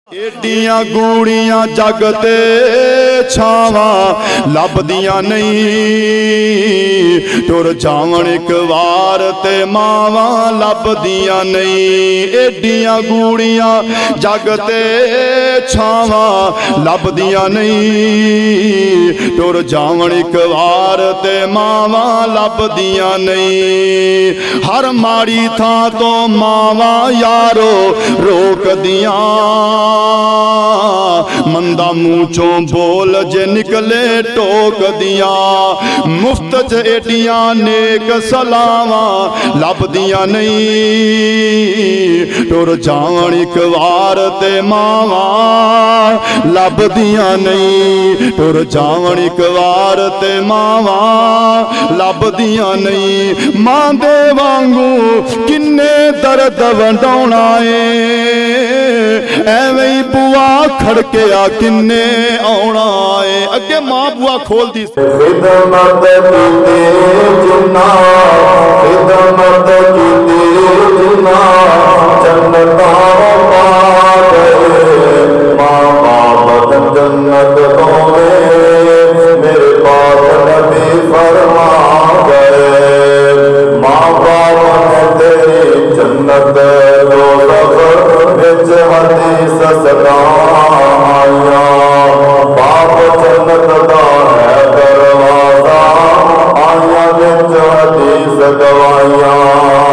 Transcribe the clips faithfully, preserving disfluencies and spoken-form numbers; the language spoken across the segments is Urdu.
ایڈیاں گوڑیاں جگ تے چھاواں لبدیاں نہیں، ٹر جاون ایک وار تے ماواں لبدیاں نہیں۔ ایڈیاں گوڑیاں جگ تے چھاواں لبدیاں نہیں، ٹر جاون ایک وار تے ماواں لبدیاں نہیں۔ ہر ماڑی تھاں تو ماواں یارو روک دیاں، مندہ منچوں بول جے نکلے ٹوک دیاں۔ مفت چ ایڈیاں نیک سلاواں لب دیاں نہیں، ٹر جاون ایک وار تے ماواں لب دیاں نہیں، ٹر جاون ایک وار تے ماواں لب دیاں نہیں۔ ماں دے وانگو کنے درد ونڈونا اے، ایویں بوا کھڑکے آ کنے آونا ہے۔ اگے ماں بوا کھول دی خدمت کیتے جنا، خدمت کیتے جنا، جنتاں پا گئے۔ ماں باپ جنت ہوے، میرے باپ نبی فرما گئے۔ ماں باپ نے تیری جنت دوزخ وچ حدیث سنایا۔ باپ جنت دا ہے دروازہ، آئیاں وچ حدیث گوائیاں۔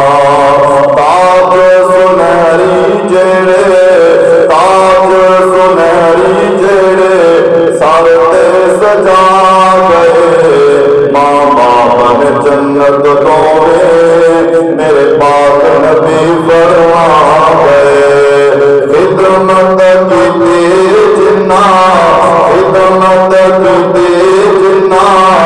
تاج سنہری جیڑے، تاج سنہری جیڑے سر تے سجا گئے۔ ماں باپ نے جنت دوے، میرے پاک نبی فرما گئے۔ خدمت کیتے جنا، خدمت کیتے جنا،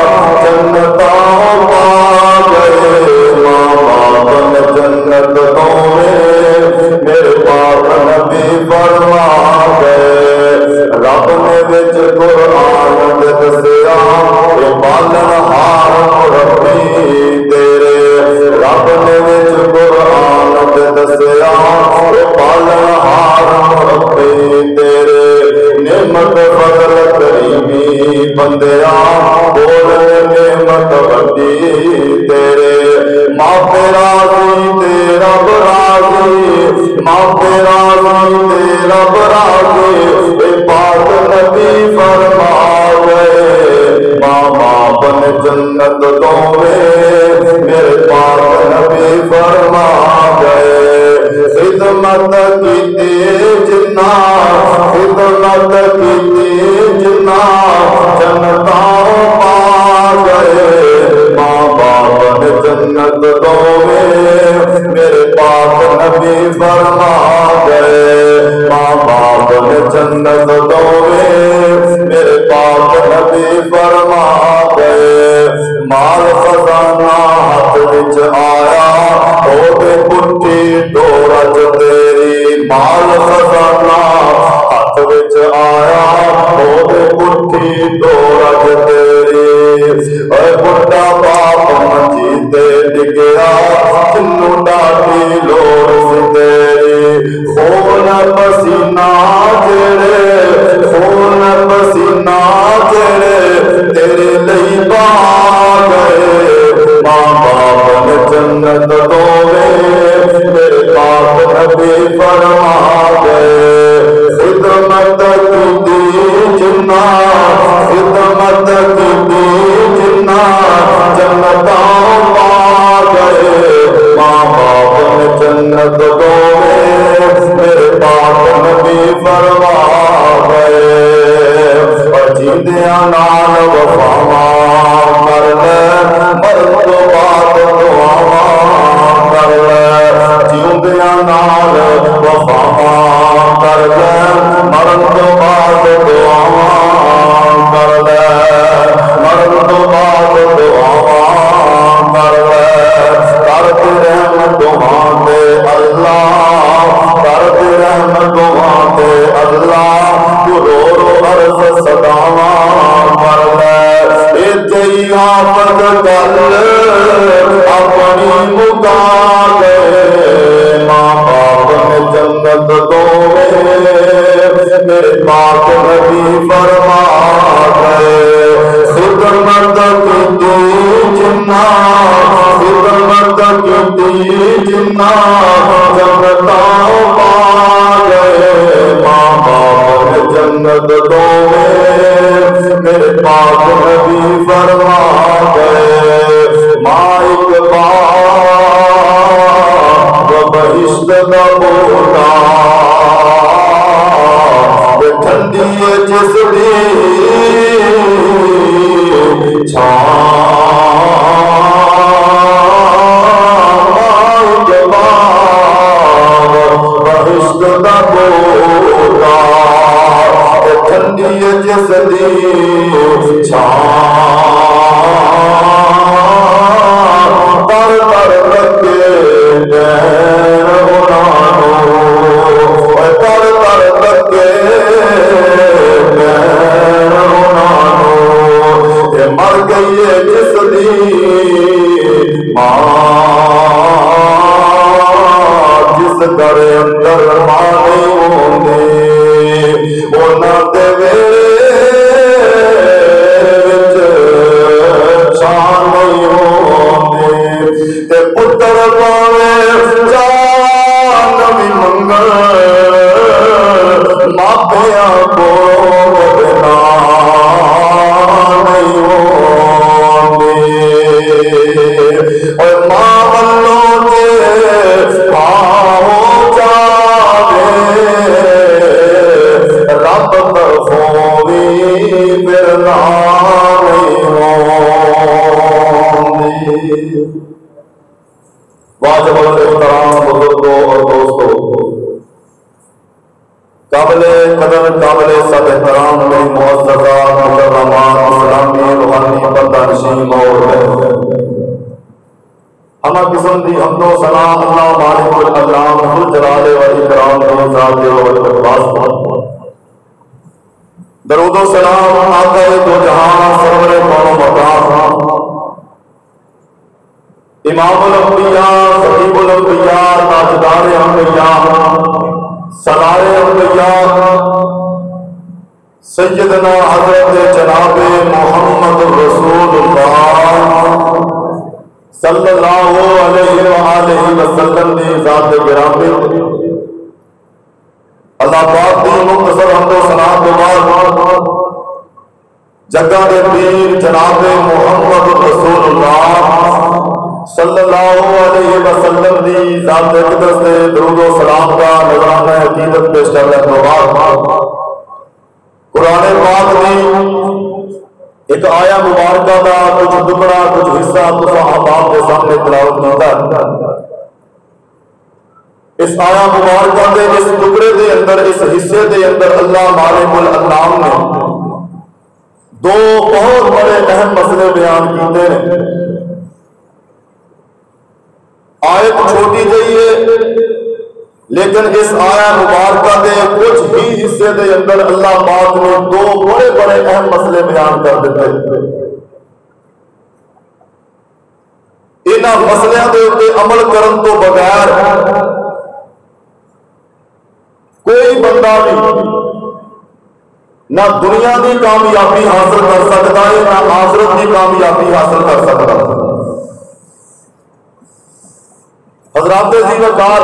جنتاں پا گئے۔ ماں باپ نے جنت دوے، میرے پاک نبی فرما گئے۔ رب نے وچ قرآن دے دسیا، اے پالن ہار ربی تیرے۔ رب نے وچ قرآن دے دسیا، اے پالن ہار ربی تیرے۔ نعمت فضل کریمی بندیا، بول نعمت وڈی تیرے۔ ماں پہ راضی تیرا راضی، ماں پہ راضی تیرا راضی، اے پاک نبی فرما گئے۔ ماں باپ نے جنت دوے، میرے پاک نبی فرما گئے۔ خدمت کیتے جنا، خدمت کیتے جنا، جنتاں پا گئے۔ ماں باپ نے جنت دوے، میرے پاک نبی فرما گئے۔ ماں باپ نے جنت دوے، میرے پاک نبی فرما گئے۔ مال خزانہ ہاتھ وچ آیا، او دے پٹھی ڈورج تیری۔ مال خزانہ ہاتھ وچ آیا، او دے پٹھی ڈورج تیری۔ اے بڑا باپ منجی تے ڈگیا، کنوں ڈاڈی لوڑ سی تیری۔ خون پسینہ جڑے، خون پسینہ جڑے تیرے لئی بہا گئے۔ ماں باپ نے جنت دوے، میرے پاک نبی فرما گئے۔ خدمت کیتی جنا، خدمت کیتی جنا، جنتاں پا گئے۔ ماں باپ نے جنت دوے، میرے پاک نبی فرما گئے۔ جیندیاں نال وفاواں کر لے، مرن تو بعد دعاواں کر لے۔ جیندیاں نال وفاواں کر لے، مرن تو بعد دعاواں کر لے۔ مرن تو بعد دعاواں کر لے۔ کر دے رحم دعاں تے اللہ، کر دے رحم دعاں تے اللہ، تو رو رو عرض صداواں کر لے۔ اے تیری آفت گل اپنی مکا گئے۔ ماں باپ نے جنت دوے، پاک نبی فرما گئے خدمت کی جنا خدمت کی جنا جنتاں پا گئے ماں باپ جنت دو میرے پاک نبی فرما گئے ماں اقبال و بہشت دا بولا ٹھنڈی جس دی چھاں بہشت دا بولا ٹھنڈی جس دی چھاں تر تر لگے نین انہوں تر تر لگے نین انہوں یہ مر گئی ہے جس دی ماں جس در اندر ماں نہیں ہوندی انہاں دے وچ شان نہیں ہوندی تے پتر پاوے جان بھی منگل ماپیاں کو بدنا نہیں ہوندی اور ماں والوں دے پاؤں جاوے رب طرفوں بھی پھر نہ نہیں ہوندی واجب الاحترام بزرگوں اور دوستوں قابل قدر قابل سب احترام میری معززہ مکرمات اسلامی روحانی بندہ نشین اور ہمہ قسم دی حمد و ثنا اللہ مالک الانام ذو الجلال والاکرام کی ذات و اقداس درود و سلام آقا دو جہاں سرور کون و مکان امام الانبیاء خطیب الانبیاء تاجدار انبیاء سرار انبیاء سیدنا حضرت جناب محمد رسول اللہ صلی اللہ علیہ وآلہ وسلم دی ذات گرامی اللہ پاک دی مختصر حمد و ثنا کے بعد جگہ دے پیر جناب محمد رسول اللہ صلی اللہ علیہ وسلم دی ذات اقدس سے درود و سلام کا نذرانہ عقیدت پیش کرنے کے بعد قرآن پاک میں ایک آیا مبارکہ کا کچھ ٹکڑا کچھ حصہ تو آپ کے سامنے تلاوت کرتا ہے اس آیا مبارکہ دے اس ٹکڑے دے اندر اس حصے دے اندر اللہ مالک الانام نے دو بہت بڑے اہم مسئلے بیان کیتے ہیں آیت چھوٹی جئی ہے لیکن اس آیا مبارکہ دے کچھ ہی حصے دے اندر اللہ پاک نے دو بڑے بڑے اہم مسئلے بیان کر دیتے انہاں مسئلے دے اوپر عمل کرن تو بغیر کوئی بندہ بھی نہ دنیا کی کامیابی حاصل کر سکتا ہے نہ آخرت کی کامیابی حاصل کر سکتا ہے حضرات جی وقار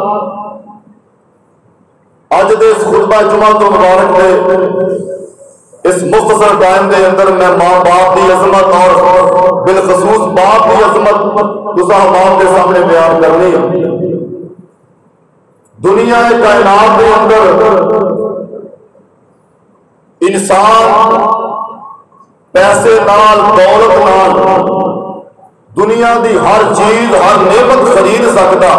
اج دے اس خطبہ جمعہ تو مبارک دے اس مختصر ٹائم دے اندر میں ماں باپ کی عظمت اور بالخصوص باپ کی عظمت تساں باپ کے سامنے بیان کرنی دنیا کائنات کے اندر انسان پیسے نال دولت نال دنیا دی ہر چیز ہر نعمت خرید سکتا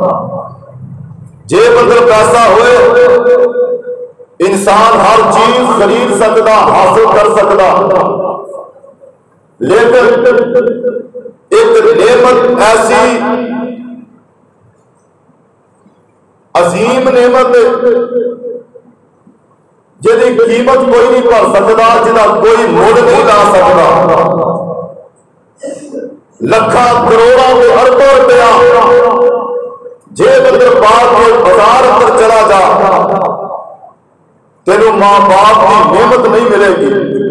جے بندر پیسہ ہوئے انسان ہر چیز خرید سکتا حاصل کر سکتا لیکن ایک نعمت ایسی عظیم نعمت جہی قیمت کوئی نہیں کر سکتا جہاں کوئی مول نہیں لا سکتا لکھا کروڑا کے اربوں روپیہ جے بندر پاک کے بازار پر چلا جا تین تینوں ماں باپ کی نعمت نہیں ملے گی.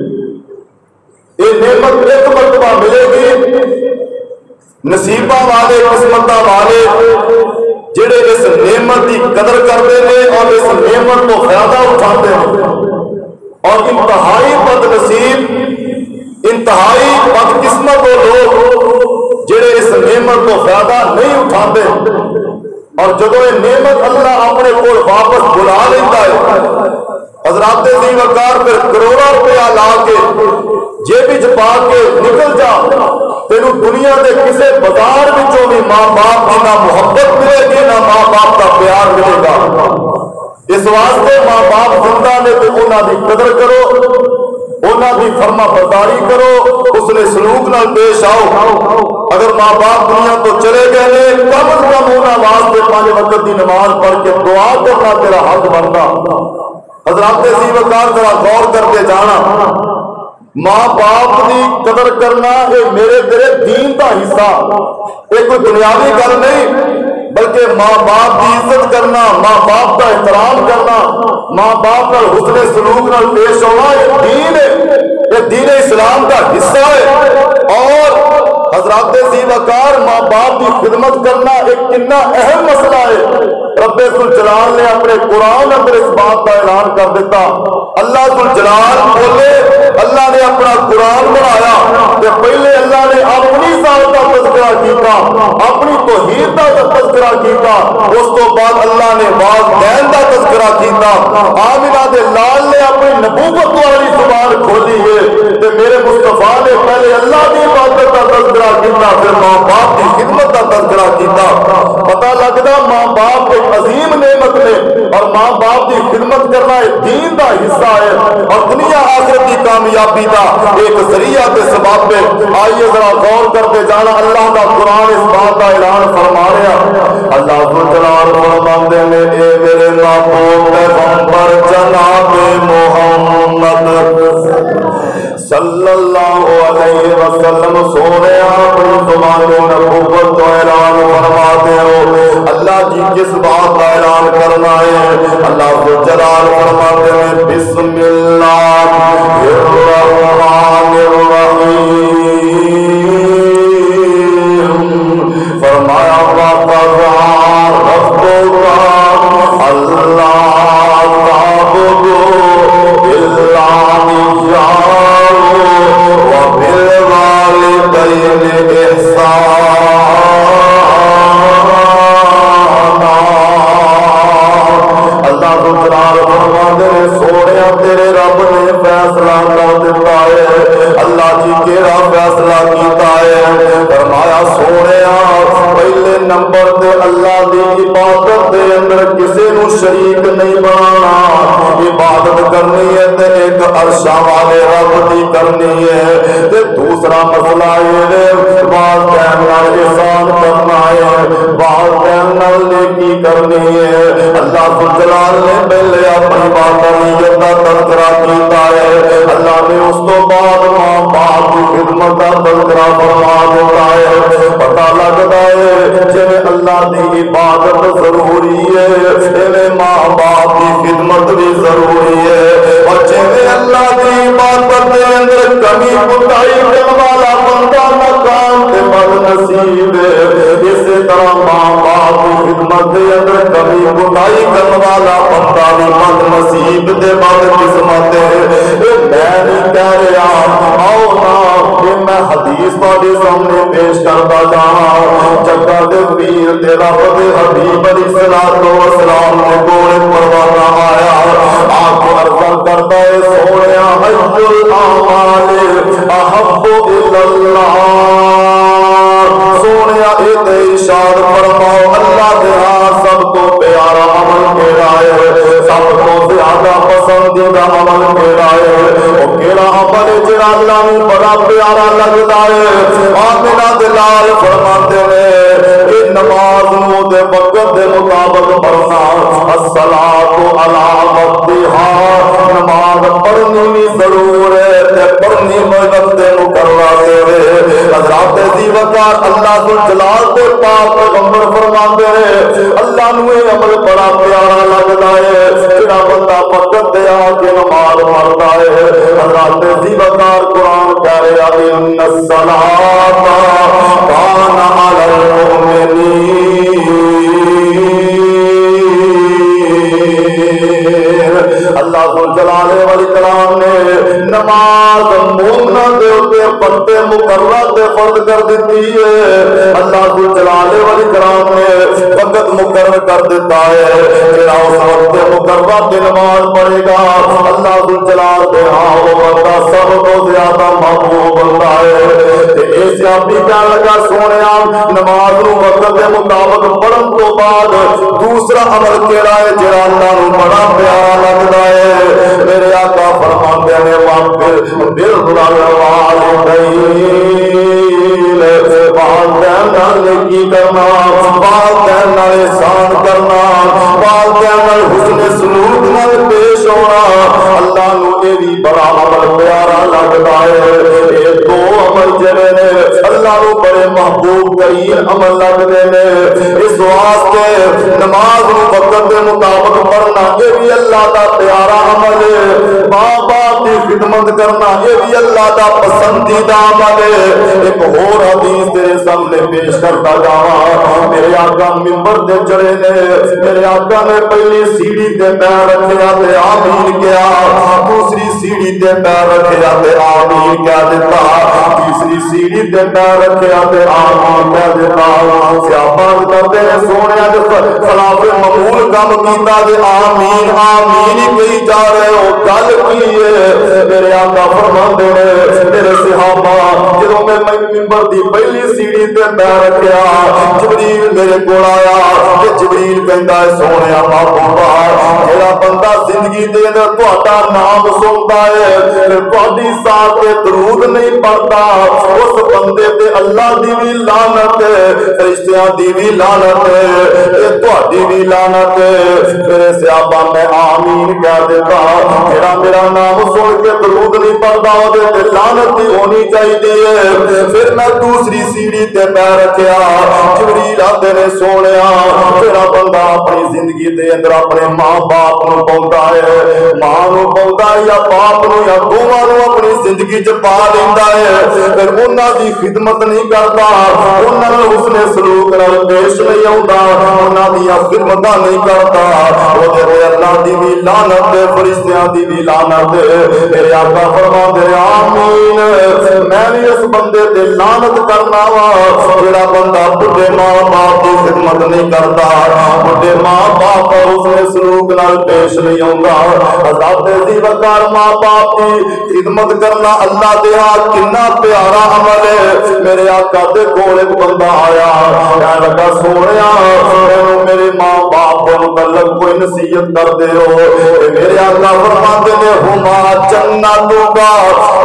یہ نعمت ایک مرتبہ ملے گی نصیبہ والے قسمت والے جڑے اس نعمت کی قدر کرتے ہیں اور اس نعمت کو فائدہ اٹھاتے ہیں. اور انتہائی بد نصیب انتہائی بد قسمت وہ لوگ جڑے اس نعمت کو فائدہ نہیں اٹھاتے. اور جب یہ نعمت اللہ اپنے کو واپس بلا لیتا ہے حضرات ذی وقار پھر کروڑوں روپیہ لا کے جیب چ پا کے نکل جا تینوں دنیا کے کسی بازار وچوں بھی ماں باپ کی نہ محبت ملے گی نہ ماں باپ کا پیار ملے گا. اس واسطے ماں باپ زندہ نے تو انہوں کی قدر کرو انہوں کی فرما برداری کرو اس نے سلوک نال پیش آؤ. اگر ماں باپ دنیا تو چلے گئے کم از کم انہوں واسطے پانچ وقت کی نماز پڑھ کے دعا کرنا تیرا حق بنتا. حضرات ذی وقار ذرا غور کر کے جانا ماں باپ کی قدر کرنا یہ میرے تیرے دین کا حصہ یہ کوئی دنیاوی گل نہیں بلکہ ماں باپ کی عزت کرنا ماں باپ کا احترام کرنا ماں باپ کا حسن سلوک نال پیش ہونا یہ دین ہے یہ دین اسلام کا حصہ ہے. اور حضرات ذی وقار ماں باپ کی خدمت کرنا ایک کتنا اہم مسئلہ ہے. رب ذوالجلال نے اپنے قرآن اندر اس بات کا اعلان کر دیتا. اللہ ذوالجلال بولے اللہ نے اپنا قرآن بنایا کہ پہلے اللہ نے اپنی ذات کا تذکرہ کیتا اپنی توحید کا تذکرہ کیتا اس تو بعد اللہ نے والدین کا تذکرہ کیتا. آمنہ دے لال نے اپنی نبوت والی زبان کھولی ہے کہ میرے مصطفیٰ نے پہلے اللہ کی عبادت کا تذکرہ کیتا پھر ماں باپ کی خدمت کا تذکرہ کیتا. پتہ لگتا ماں باپ ایک عظیم نعمت نے اور ماں باپ کی خدمت کرنا ایک دین کا حصہ ہے اور دنیا آخرت کی کامیابی کا ایک ذریعہ کے سبب پہ. آئیے ذرا غور کرتے جانا اللہ کا قرآن اس بات کا اعلان فرما رہا. اللہ ذوالجلال فرماتے ہیں اے میرے محبوب پیغمبر جناب محمد صلی اللہ علیہ وسلم سونے اپنی زبان نبوت کا اعلان فرماتے ہو. اللہ جی کس بات کا اعلان کرنا ہے اللہ ذوالجلال فرماتے ہیں بسم اللہ الرحمن الرحیم. فرمایا وَقَضَىٰ رَبُّكَ أَلَّا تَعْبُدُوا إِلَّا إِيَّاهُ وَبِالْوَالِدَيْنِ إِحْسَانًا. اللہ ذوالجلال فرماتے ہیں سونیا تیرے رب نے فیصلہ کر دیتا ہے. اللہ جی کیڑا فیصلہ کیتا ہے فرمایا سونیا پہلے نمبر تے اللہ دی عبادت دے اندر کسی نو شریک نہیں بنانا. عبادت کرنی ہے تے ایک عرشاں والے رب دی کرنی ہے. تے دوسرا مسئلہ یہ ہے والدین نال احسان کرنا ہے والدین نال نیکی کرنی ہے. اللہ ذوالجلال نے پہلے اپنی والدیت کا تذکرہ کیتا ہے. اللہ نے اس تو بعد ماں باپ کی خدمت کا تذکرہ فرما دیتا ہے. پتہ لگتا ہے جی اللہ کی عبادت ضروری ہے ایویں ماں باپ کی خدمت بھی ضروری ہے. اور جی اللہ کی عبادت کے اندر کمی کوتاہی کرنے والا بندہ مکان سے بد نصیب ہے. اسی طرح ماں باپ کی خدمت کے اندر کمی کوتاہی کرنے والا بندہ بھی بد نصیب دے بد قسمت ہے. میں نہیں کہہ رہا آؤ نا میں حدیث تھوڑے سامنے پیش کرتا جانا. جگہ دے پیر تے رب دے حبیب علیہ الصلوۃ والسلام نے گھوڑے پروانہ آیا آپ عرض کرتا ہے سونیا ای الاعمال احب الی اللہ. سونیا اے تے ارشاد فرماؤ اللہ دے ہاں سب تو پیارا عمل کیڑا ہے سب تو زیادہ پسندیدہ عمل کیڑا ہے او کیڑا عمل جڑا اللہ نوں بڑا پیارا لگدا ہے. آمنہ دے لال فرماتے ہیں کہ نماز نو دے وقت دے مطابق پڑھنا الصلاۃ علی وقتھا نماز پڑھنی بھی ضرور ہے تے پڑھنی وقت دے مقررہ دے. حضرات ذی وقار اللہ ذوالجلال دے پاک پیغمبر فرماتے ہیں اللہ نو یہ عمل بڑا پیارا لگدا ہے جڑا بندہ وقت دے آ کے حضرات زیبکار قرآن کہہ رہے ان الصلاۃ کان علی المؤمنین، اللہ ذوالجلال والاکرام نے نماز مومنہ دے اوپر پتے مقررہ تے فرض کر دیتی ہے۔ اللہ ذوالجلال والاکرام نے وقت مقرر کر دیتا ہے، جڑا اس وقت مقررہ تے نماز پڑھے گا اللہ ذوالجلال دے ہاں وہ بندہ سب تو زیادہ محبوب بنتا ہے۔ تے اس سیابی کہنے لگا سونیا نماز نو وقت دے مطابق پڑھن تو بعد دوسرا عمل کیڑا ہے جڑا اللہ نو بڑا پیارا لگدا ہے؟ میرے آقا فرماتے ہیں واقعی بر الوالدین، والدین نال نیکی کرنا، والدین نال احسان کرنا، والدین نال حسن سلوک نال پیش ہونا اللہ نو یہ بھی بڑا عمل پیارا لگتا ہے۔ یہ دو عمل جڑے نے اللہ نو بڑے محبوب ترین عمل لگتے نے، اس واسطے نماز نو وقت کے مطابق پڑھنا یہ بھی اللہ دا پیارا عمل ہے، ماں باپ کی خدمت کرنا یہ بھی اللہ دا پسندیدہ عمل ہے۔ ایک اور حدیث تیرے سامنے پیش کرتا جاواں، میرے آقا منبر تے چڑھے نے، میرے آقا نے پہلی سیڑھی تے پیر رکھیا تے آمین کیا، دوسری سیڑھی تے پیر رکھیا تے آمین کیا دیتا، تیسری سیڑھی تے پیر رکھیا تے آمین کیا دیتا۔ صحابہ کرتے ہیں سونیا جس خلاف معمول کام کیتا تے آمین آمین ہی کہی جا رہے ہو، گل کی ہے؟ میرے آقا فرماندے نے میرے صحابہ جدوں میں منبر دی پہلی سیڑھی تے پیر رکھیا جبریل میرے کول آیا تے جبریل کہندا ہے سونیا محبوبا جڑا بندہ زندگی دے اندر تہاڈا نام سنتا ہے تے تہاڈی ذات تے درود نہیں پڑھدا اس بندے تے اللہ دی بھی لعنت ہے، فرشتیاں دی بھی لعنت ہے، تے تہاڈی بھی لعنت ہے۔ میرے صحابہ میں آمین کہہ دیتا، جڑا میرا نام سن کے درود نہیں پڑھدا او دے تے لعنت بھی ہونی چاہیے۔ پھر میں دوسری سیڑھی تے پیر رکھیا جبریل آتے نے سونیا جڑا بندہ اپنی زندگی دے اندر اپنے ماں باپ نو پاوندا ہے، ماں نو پاوندا ہے یا باپ نو یا دوواں نو اپنی زندگی چ پا لیندا ہے، پھر انہاں دی خدمت نہیں کردا، انہاں نال حسن سلوک نال پیش نہیں آوندا، انہاں دی خدمتاں نہیں کردا، او دے تے اللہ دی بھی لعنت ہے، فرشتیاں دی بھی لعنت ہے۔ میرے آقا فرماندے آمین، میں بھی اس بندے تے لعنت کرنا وا جڑا بندہ بڈھے ماں باپ کی خدمت نہیں کرتا، بڈھے ماں باپ کا حسن سلوک نال پیش نہیں آوندا۔ حضرات زیبکار ماں باپ کی خدمت کرنا اللہ دے ہاں کتنا پیارا عمل ہے۔ میرے آقا دے کول ایک بندہ آیا کہنے لگا سونیا مینوں میرے ماں باپ دے متعلق کوئی نصیحت کر دے ہو۔ میرے آقا فرماتے نے ہما جنتوں کا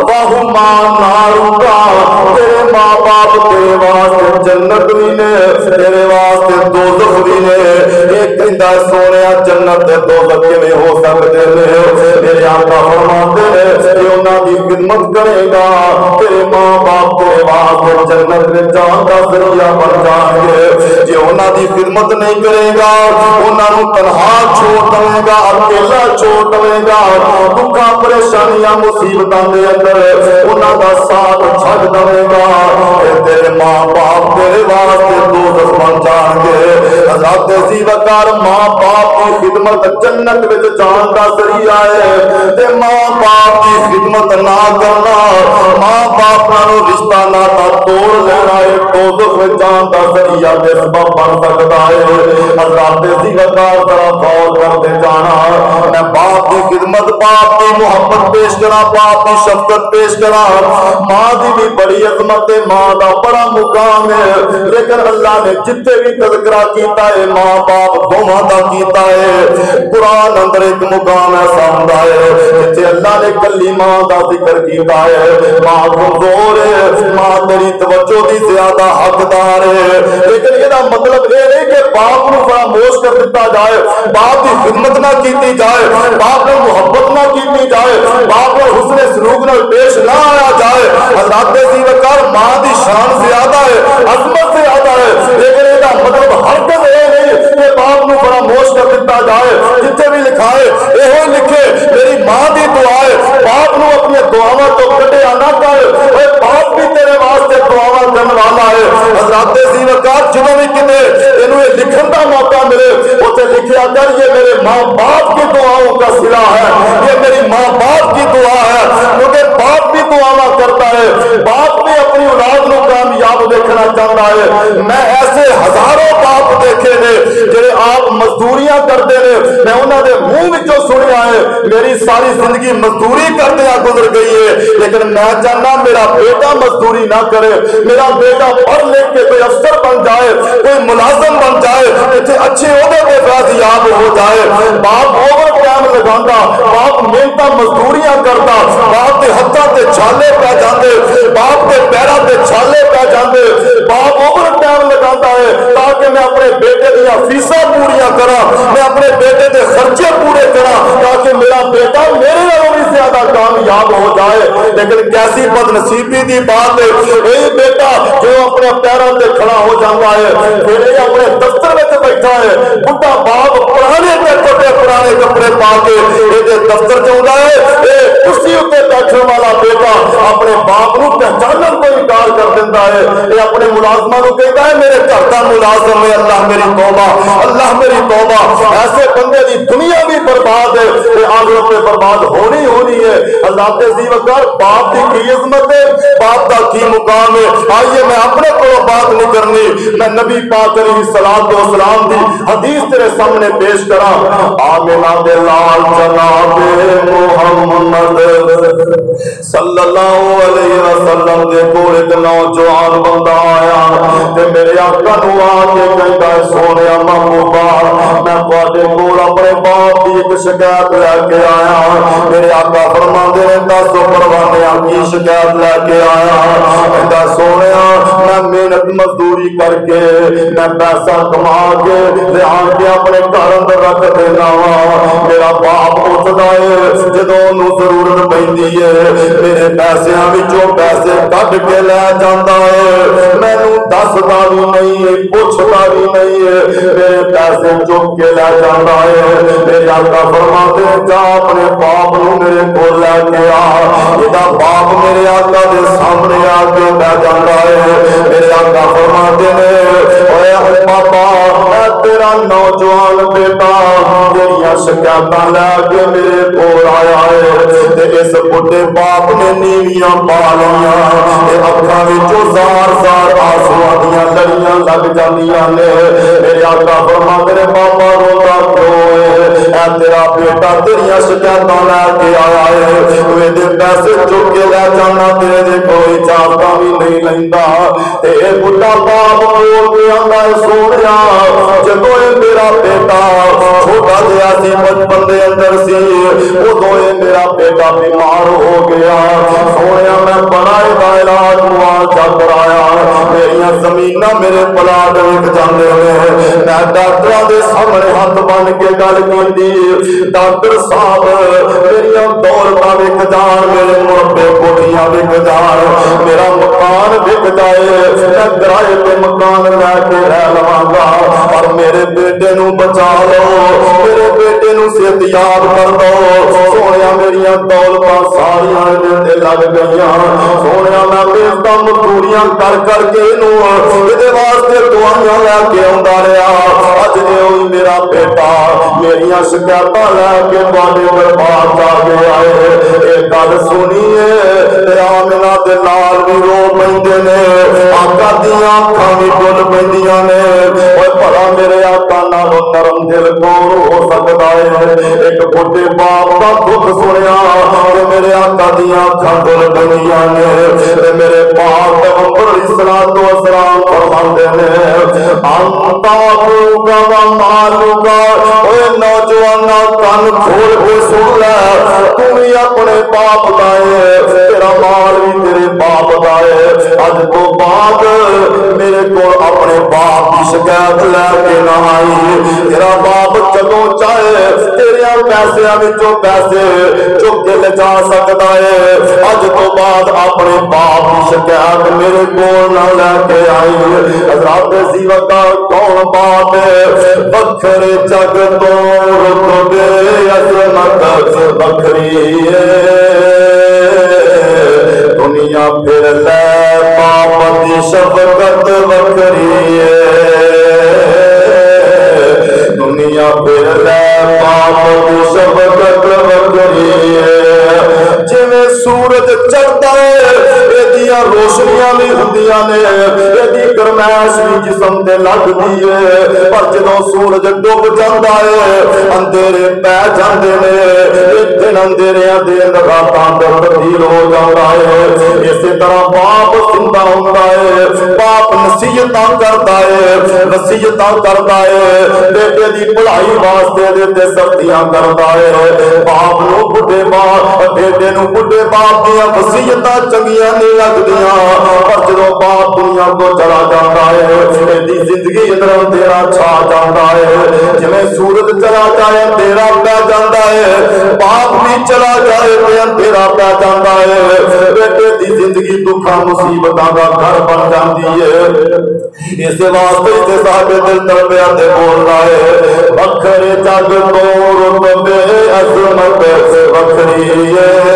وہما ناروں کا، تیرے ماں باپ تیرے واسطے جنت بھی نے تیرے واسطے دوزخ بھی نے۔ ایک کہندا سونیا جنت تے دوزخ کیویں ہو سکدے نے؟ میرے آقا فرماتے نے کہ انہاں دی خدمت کرے گا تیرے ماں باپ تیرے واسطے جنت میں جان دا ذریعہ بن جان گے، جے انہاں دی خدمت نہیں کرے گا انہاں نوں تنہا چھوڑ دے گا، اکیلا چھوڑ دے گا، دکھاں پریشانیاں مصیبتاں دے اندر انہاں دا ساتھ چھڈ دے گا، تیرے ماں باپ تیرے واسطے دوزخ بن جان گے۔ حضرات زیبکار ماں باپ کی خدمت جنت وچ جان دا ذریعہ ہے، تے ماں باپ کی خدمت نہ کرنا، ماں باپ نال رشتہ ناتا توڑ لینا ہے دوزخ وچ جان دا ذریعہ تے سبب بن سکتا ہے۔ حضرات زیبکار ذرا غور کرتے جانا، میں باپ کی خدمت باپ کی محبت پیش کرا، باپ کی شفقت پیش کرا، ماں دی بھی بڑی عظمت ہے، ماں دا بڑا مقام ہے، لیکن اللہ نے جتنے بھی تذکرہ کیتا ہے ماں باپ دونوں دا کیتا ہے۔ قرآن اندر ایک مقام ایسا ہوندا ہے جتھے اللہ نے کلی ماں دا ذکر کیتا ہے، ماں کمزور ہے، ماں تیری توجہ دی زیادہ حقدار ہے، لیکن یہ مطلب یہ نہیں کہ باپ نو فراموش کر دیتا جائے، باپ کی خدمت نہ کیتی جائے، باپ نے محبت نہ کیتی جائے، باپ نے حسن سلوک نہ پیش نہ آیا جائے۔ حضرات زیبکار ماں دی شان زیادہ ہے، عظمت زیادہ ہے، لیکن یہ مطلب ہرگز یہ نہیں کہ باپ نو فراموش کر دیتا جائے۔ جتنے بھی لکھا ہے یہ لکھے میری ماں دی دعا ہے باپ نو اپنے दुआवां तो कटिया ना कर, बाप भी तेरे वास्ते दुआवां करने वाला है। हज़रत सी वक़ार जो भी किते इन्हों लिखण का मौका मिले उसे लिखिया कर, ये मेरे माँ बाप की दुआओं का सिला है, ये मेरी माँ बाप की दुआ है, क्योंकि बाप भी दुआवां करता है, बाप भी अपनी औलाद को कामयाब देखना चाहता है। मैं ऐसे हजारों बाप देखे ने जेड़े आप मजदूरियां करते ने, मैं उन्होंने मुंह विचों सुनिया है, मेरी सारी जिंदगी मजदूरी करते गुजर गई है, लेकिन मैं चाहना मेरा बेटा मजदूरी ना करे, मेरा बेटा पढ़ लिख के कोई अफसर बन जाए, कोई मुलाजिम बन जाए, इतने अच्छे ओहदे पे फैज़याब हो जाए। बाप ओवर टाइम लगांदा, बाप मेहनत मजदूरियां करता, बाप के हत्थां ते छाले पै जाते, बाप के पैरों ते छाले पै जाते, बाप ओवर टाइम लगाता है ताकि मैं अपने बेटे दी फीसां पूरियां करा, मैं अपने बेटे के खर्चे पूरे करा, ताकि मेरा बेटा मेरे नालों भी ज्यादा कामयाब हो जाए। लेकिन कैसी बदनसीबी की बात है, यही बेटा जो अपने पैरों से खड़ा हो जाता है, फिर ये अपने दफ्तर में बैठा है, बुढ़ा बाप पुराने कपड़े पुराने कपड़े पा के ये दफ्तर चाहता है, ये कुर्सी उत्ते बैठने वाला बेटा अपने बाप को पहचानने को इनकार कर देता है। ये अपने मुलाजमा को कहता है मेरे घर का मुलाजम है, अल्लाह मेरी तौबा, अल्लाह मेरी तौबा। ऐसे बंदे की दुनिया भी बर्बाद है, ये आखिरत में बर्बाद होनी होनी है। अल्लाह के ज़ी वक़ार बाप की की इज्जत है, बाप का की मुकाम है। आइए मैं अपने को बात नहीं करनी, मैं नबी पाक अलैहिस्सलातु वस्सलाम की हदीस तेरे सामने पेश करा। आमिना दे लाल जनाबे मुहम्मद सल्लल्लाहु अलैहि वसल्लम दे कोल एक नौजवान बंदा आया ते मेरे आका नू आके कहंदा सोनिया महबूबा मैं तुहाडे कोल अपने बाप दी एक शिकायत लैके आया। मेरे आका फरमांदे ने दस परवानिया की शिकायत लैके आया। कहंदा सोनिया मैं मेहनत मजदूरी करके मैं पैसा कमा के लिया के अपने घर अंदर रख देना वा, मेरा बाप उठदा है जदों ओनू जरूरत पैंदी है मेरे पैसिਆਂ ਵਿੱਚੋਂ पैसे कट के लै जांदा है, मैनू दसदा भी नहीं पुछदा भी नहीं है, मेरे पैसे चुक के लै जांदा है। मेरे आका फरमाते जा अपने बाप नू मेरे कोल लैके आ। इहदा बाप मेरे आका दे सामने आके बैठ जांदा है। मेरे आका फरमाते ने ओए पापा तेरा नौजवान बेटा तेरिया शिकायतां लैके मेरे कोल आया है ते इस बुढ़े बाप ने नीवियां पा लिया, अखां विचों जार जार आंसुआं दियां लड़ियां लग जांदियां ने। मेरे आका फरमाते ने पापा रोंदा क्यों है, ऐ तेरा बेटा तेरिया शिकायतां लैके आया है, तू इहदे पैसे चुक के लै जाना, तेरे दे कोई इजाजतां भी नहीं लैंदा। ते इह बुढ़ा बाप बोल के आंदा है सोनिया जदों मेरा बेटा छोटा जिहा सी बचपन दे अंदर सी उदों मेरा बेटा बीमार हो गया। सोनिया मैं बड़ा इहदा इलाज मुआवजा कराया, मेरिया जमीनां मेरे प्लाट विक जांदे ने, मैं डॉक्टरां दे सामने हथ बन के गल कीती डॉक्टर साहब मेरिया दौलतां विक जान, मेरे मुरब्बे कोठियां विक जान, मेरा मकान विक जाए, मैं किराए पे मकान लैके रह लवांगा, पर मेरे बेटे नू बचा लो, मेरे बेटे नू सेहतयाब कर दो। सोनिया मेरिया दौलतां सारियां ते लग गईयां, सोनिया मैं बेवता मजदूरियां कर करके इनू इहदे वास्ते दुआइयां लैके आउंदा रहा। अज होई मेरा बेटा मेरिया शिकायतां लैके तुहाडे दरबार जाके आए, इह गल सुनिए ते आमिना दे नाल भी रो पैंदे ने, आका दियां अखां भी डुल पैंदियां ने। ओए भला मेरे आका नालों नरम दिल कौन हो सकदा है। एक बुढ़े बाप का दुख सुनिया ते मेरे आका दियां अखां डुल पैंदियां ने। ते मेरे पाक पैगंबर अलैहिस्सलातु वस्सलाम फरमांदे ने अंता का व मालूका, ओए नौजवाना कान खोल के सुन ले, तू भी अपने बाप दा है, तेरा माल भी तेरे बाप दा है। अज तो बाद मेरे को अपने बाप की शिकायत लैके ना आई, तेरा बाप जदों चाहे तेरिया पैसिਆਂ ਵਿੱਚੋਂ पैसे चुक के ले जा सकता है। अज तो बाद अपने बाप की शिकायत मेरे को ना लैके आई। हज़रत ज़ी वक़ार कौन बाप है, बखरे जग तो रुतबे अज़मत बखरी है। دنیا پھر لے باپ دی شفقت وکری دنیا پھر لے باپ دی شفقت وکری جویں سورج چڑھتا ہے ایدیاں روشنیاں بھی ہوندیاں نے ایدی گرمائش بھی جسم تے لگدی ہے پر جدوں سورج ڈوب جاندا ہے اندھیرے پے جاندے نے ایک دن اندھیریاں دے راتاں دا تبدیل ہو جاندا ہے اسی طرح باپ زندہ ہوندا ہے باپ نصیحتاں کردا ہے نصیحتاں کردا ہے بیٹے دی پڑھائی واسطے دے تے سختیاں کردا ہے باپ نو بڈھے باپ بیٹے نو بڈھے باپ دیاں وصیتاں چنگیاں نہیں لگدیاں پر جدوں باپ دنیا کو چلا جاندا ہے ایدی زندگی اندر اندھیرا چھا جاندا ہے جویں سورج چلا جائے اندھیرا پہ جاندا ہے باپ بھی چلا جائے تے اندھیرا پہ جاندا ہے بیٹے دی زندگی دکھاں مصیبتاں دا گھر بن جاندی ہے اس واسطے تے صاحب دل تڑپیا تے بول رہا ہے وکھرے جگ تو رتبے عظمت وکھری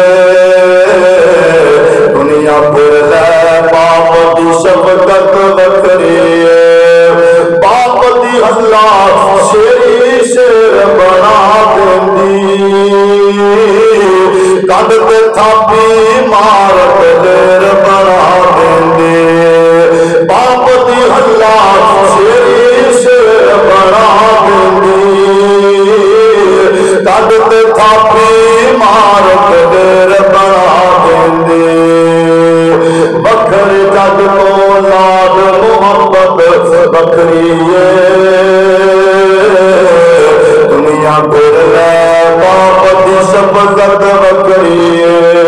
دنیا پھر لے باپ دی شفقت وکھری باپ دی اللہ شیری شیر بنا دیندی کد تے تھاپی مارت دیر بنا دیندی باپ دی اللہ شیری شیر بنا دیندی کد تے تھاپی مارت دیر بنا دیندی بکھری جگ تو لاد محبت بکھری دنیا پھر لے باپ دی شفقت بکھری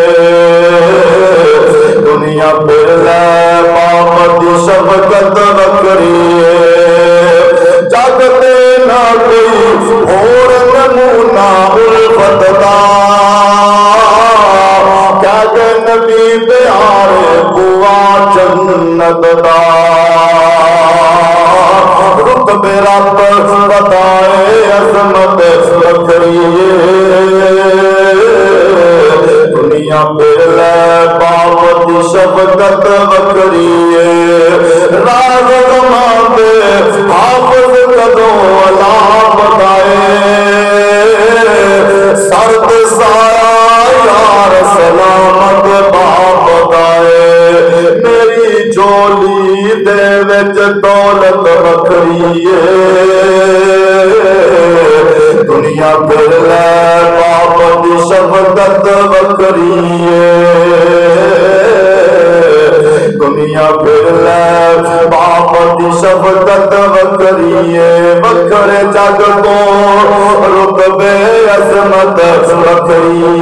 دنیا پھر لے باپ دی شفقت بکھری جگ تے نہ کوئی اور نمونہ الفت دا کیا کہ نبی پیارے بوا جنت دا رتبے رب بتائے عظمت وکھری دنیا پھر لے باپ دی شفقت وکھری راز زمان دے حافظ کدوں اللہ بتائے سرد سایہ یار سلامت باپ بتائے میری جولی دے وچ دولت وکھری دنیا پھر لے باپ دی شفقت وکھری دنیا پھر لے باپ دی شفقت وکھری وکھرے جگ تو رتبے عظمت وکھری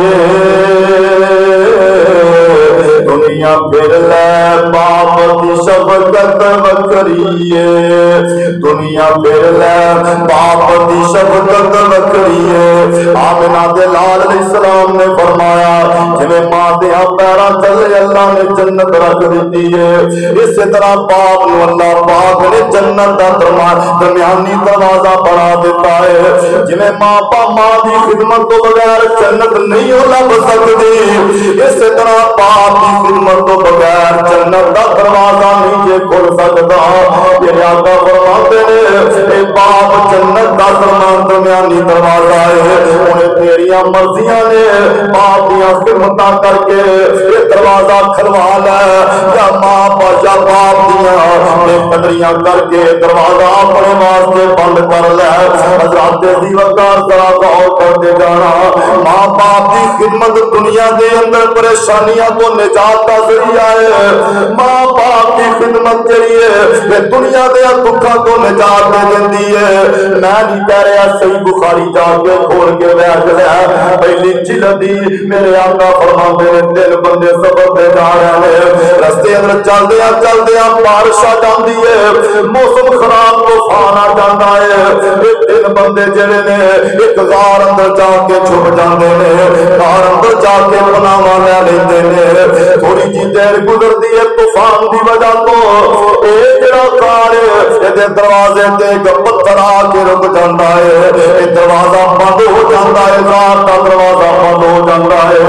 دنیا پھر لے باپ دی شفقت وکھری دنیا پھر لے باپ دی شفقت وکھری آمنہ دے لال علیہ السلام نے فرمایا جویں ماں دے پیراں تلے اللہ نے جنت رکھ دیتی ہے اسی طرح باپ نو اللہ پاک نے جنت دا درمیانی دروازہ بنا دیتا ہے جویں ماں باپ ماں دی خدمت تو بغیر جنت نہیں ہو لب سکتی اسی طرح باپ دی خدمت تو بغیر جنت دا دروازہ نہیں جے کھل سکتا یہ آقا فرماتے ہیں اے باپ جنت دا درمیانی دروازہ ہے انہیں تیریاں مرضیاں نے باپ دیاں خدمتاں کر کے یہ دروازہ کھلوا لے یا ماں باپ یا باپ دیاں نے قدریاں کر کے دروازہ اپنے واسطے بند کر لے حضرات دی وقار ذرا غور کرتے جانا ماں باپ دی خدمت دنیا دے اندر پریشانیاں تو نجات کا ذریعہ ہے ماں باپ کی خدمت جڑی ہے دنیا دے دکھاں تو نجات دے دیندی ہے میں نہیں کہہ رہا صحیح بخاری جا کے کھول کے بیٹھ لیا پہلی جلدی میرے آقا فرماندے نے تین بندے سفر پہ جا رہے ہیں رستے اندر چلدیا چلدیا بارش آ جاندی ہے موسم خراب طوفان آ جاندا ہے تین بندے جڑے نے ایک غار اندر جا کے چھپ جاندے نے غار اندر جا کے پناہ لے لیندے نے تھوڑی جی دیر گزرتی ہے طوفان دی وجہ تو اے جڑا غار ہے دروازے تے ایک پتھر آ کے رک جاندا ہے اے دروازہ بند ہو جاندا ہے غار دا دروازہ بند ہو جاندا ہے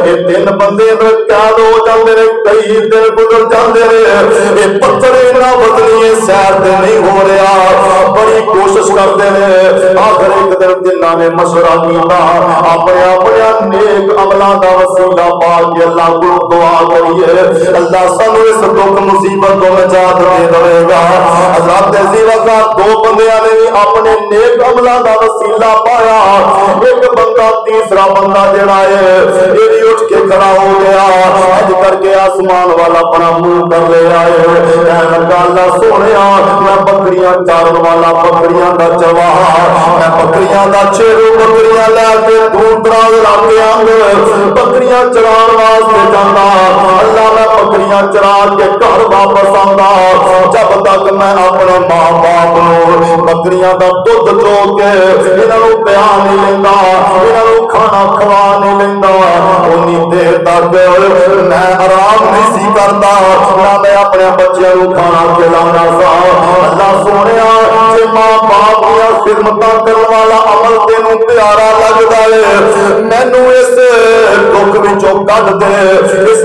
یہ تین بندے قید ہو جاتے ہیں، کئی دن گزر جاتے ہیں، یہ پتھر اتنا بدلی سیر نہیں ہو رہا، بڑی کوشش کرتے ہیں، آخر ایک دن جنہاں نے مشورہ کیا اپنے اپنے نیک عملاں دا وسیلہ پا کے اللہ کو دعا کریے اللہ سانو اس دکھ مصیبت تو نجات دے دے گا۔ حضرت زیوکا دو بندیاں نے بھی اپنے نیک عملاں دا وسیلہ پایا، ایک بندہ تیسرا بندہ جڑا ہے یہ بھی اٹھ کے کھڑا ہو گیا، اج کر کے آسمان والا اپنا منہ کر لے آئے، کہنے لگا اللہ سونیا میں بکریاں چارن والا بکریاں دا چواہا، میں بکریاں دا چیرو بکریاں لے کے دور دراز علاقے آنگے بکریاں چران واسطے جانا، اللہ میں بکریاں چرا کے گھر واپس آندا، جب تک میں اپنے ماں باپ نو بکریاں دا دودھ چو کے انہاں نوں پیا نہیں لیندا، انہاں نوں کھانا کھوا نہیں لیندا، اونی دیر تک میں آرام نہیں سی کرتا، نہ میں اپنے بچیاں نوں کھانا کھلانا سا۔ اللہ سونیا جے ماں باپ یا خدمتاں کرن والا عمل تینوں پیارا لگدا ہے، مینوں اس دکھ وچوں کڈ دے، اس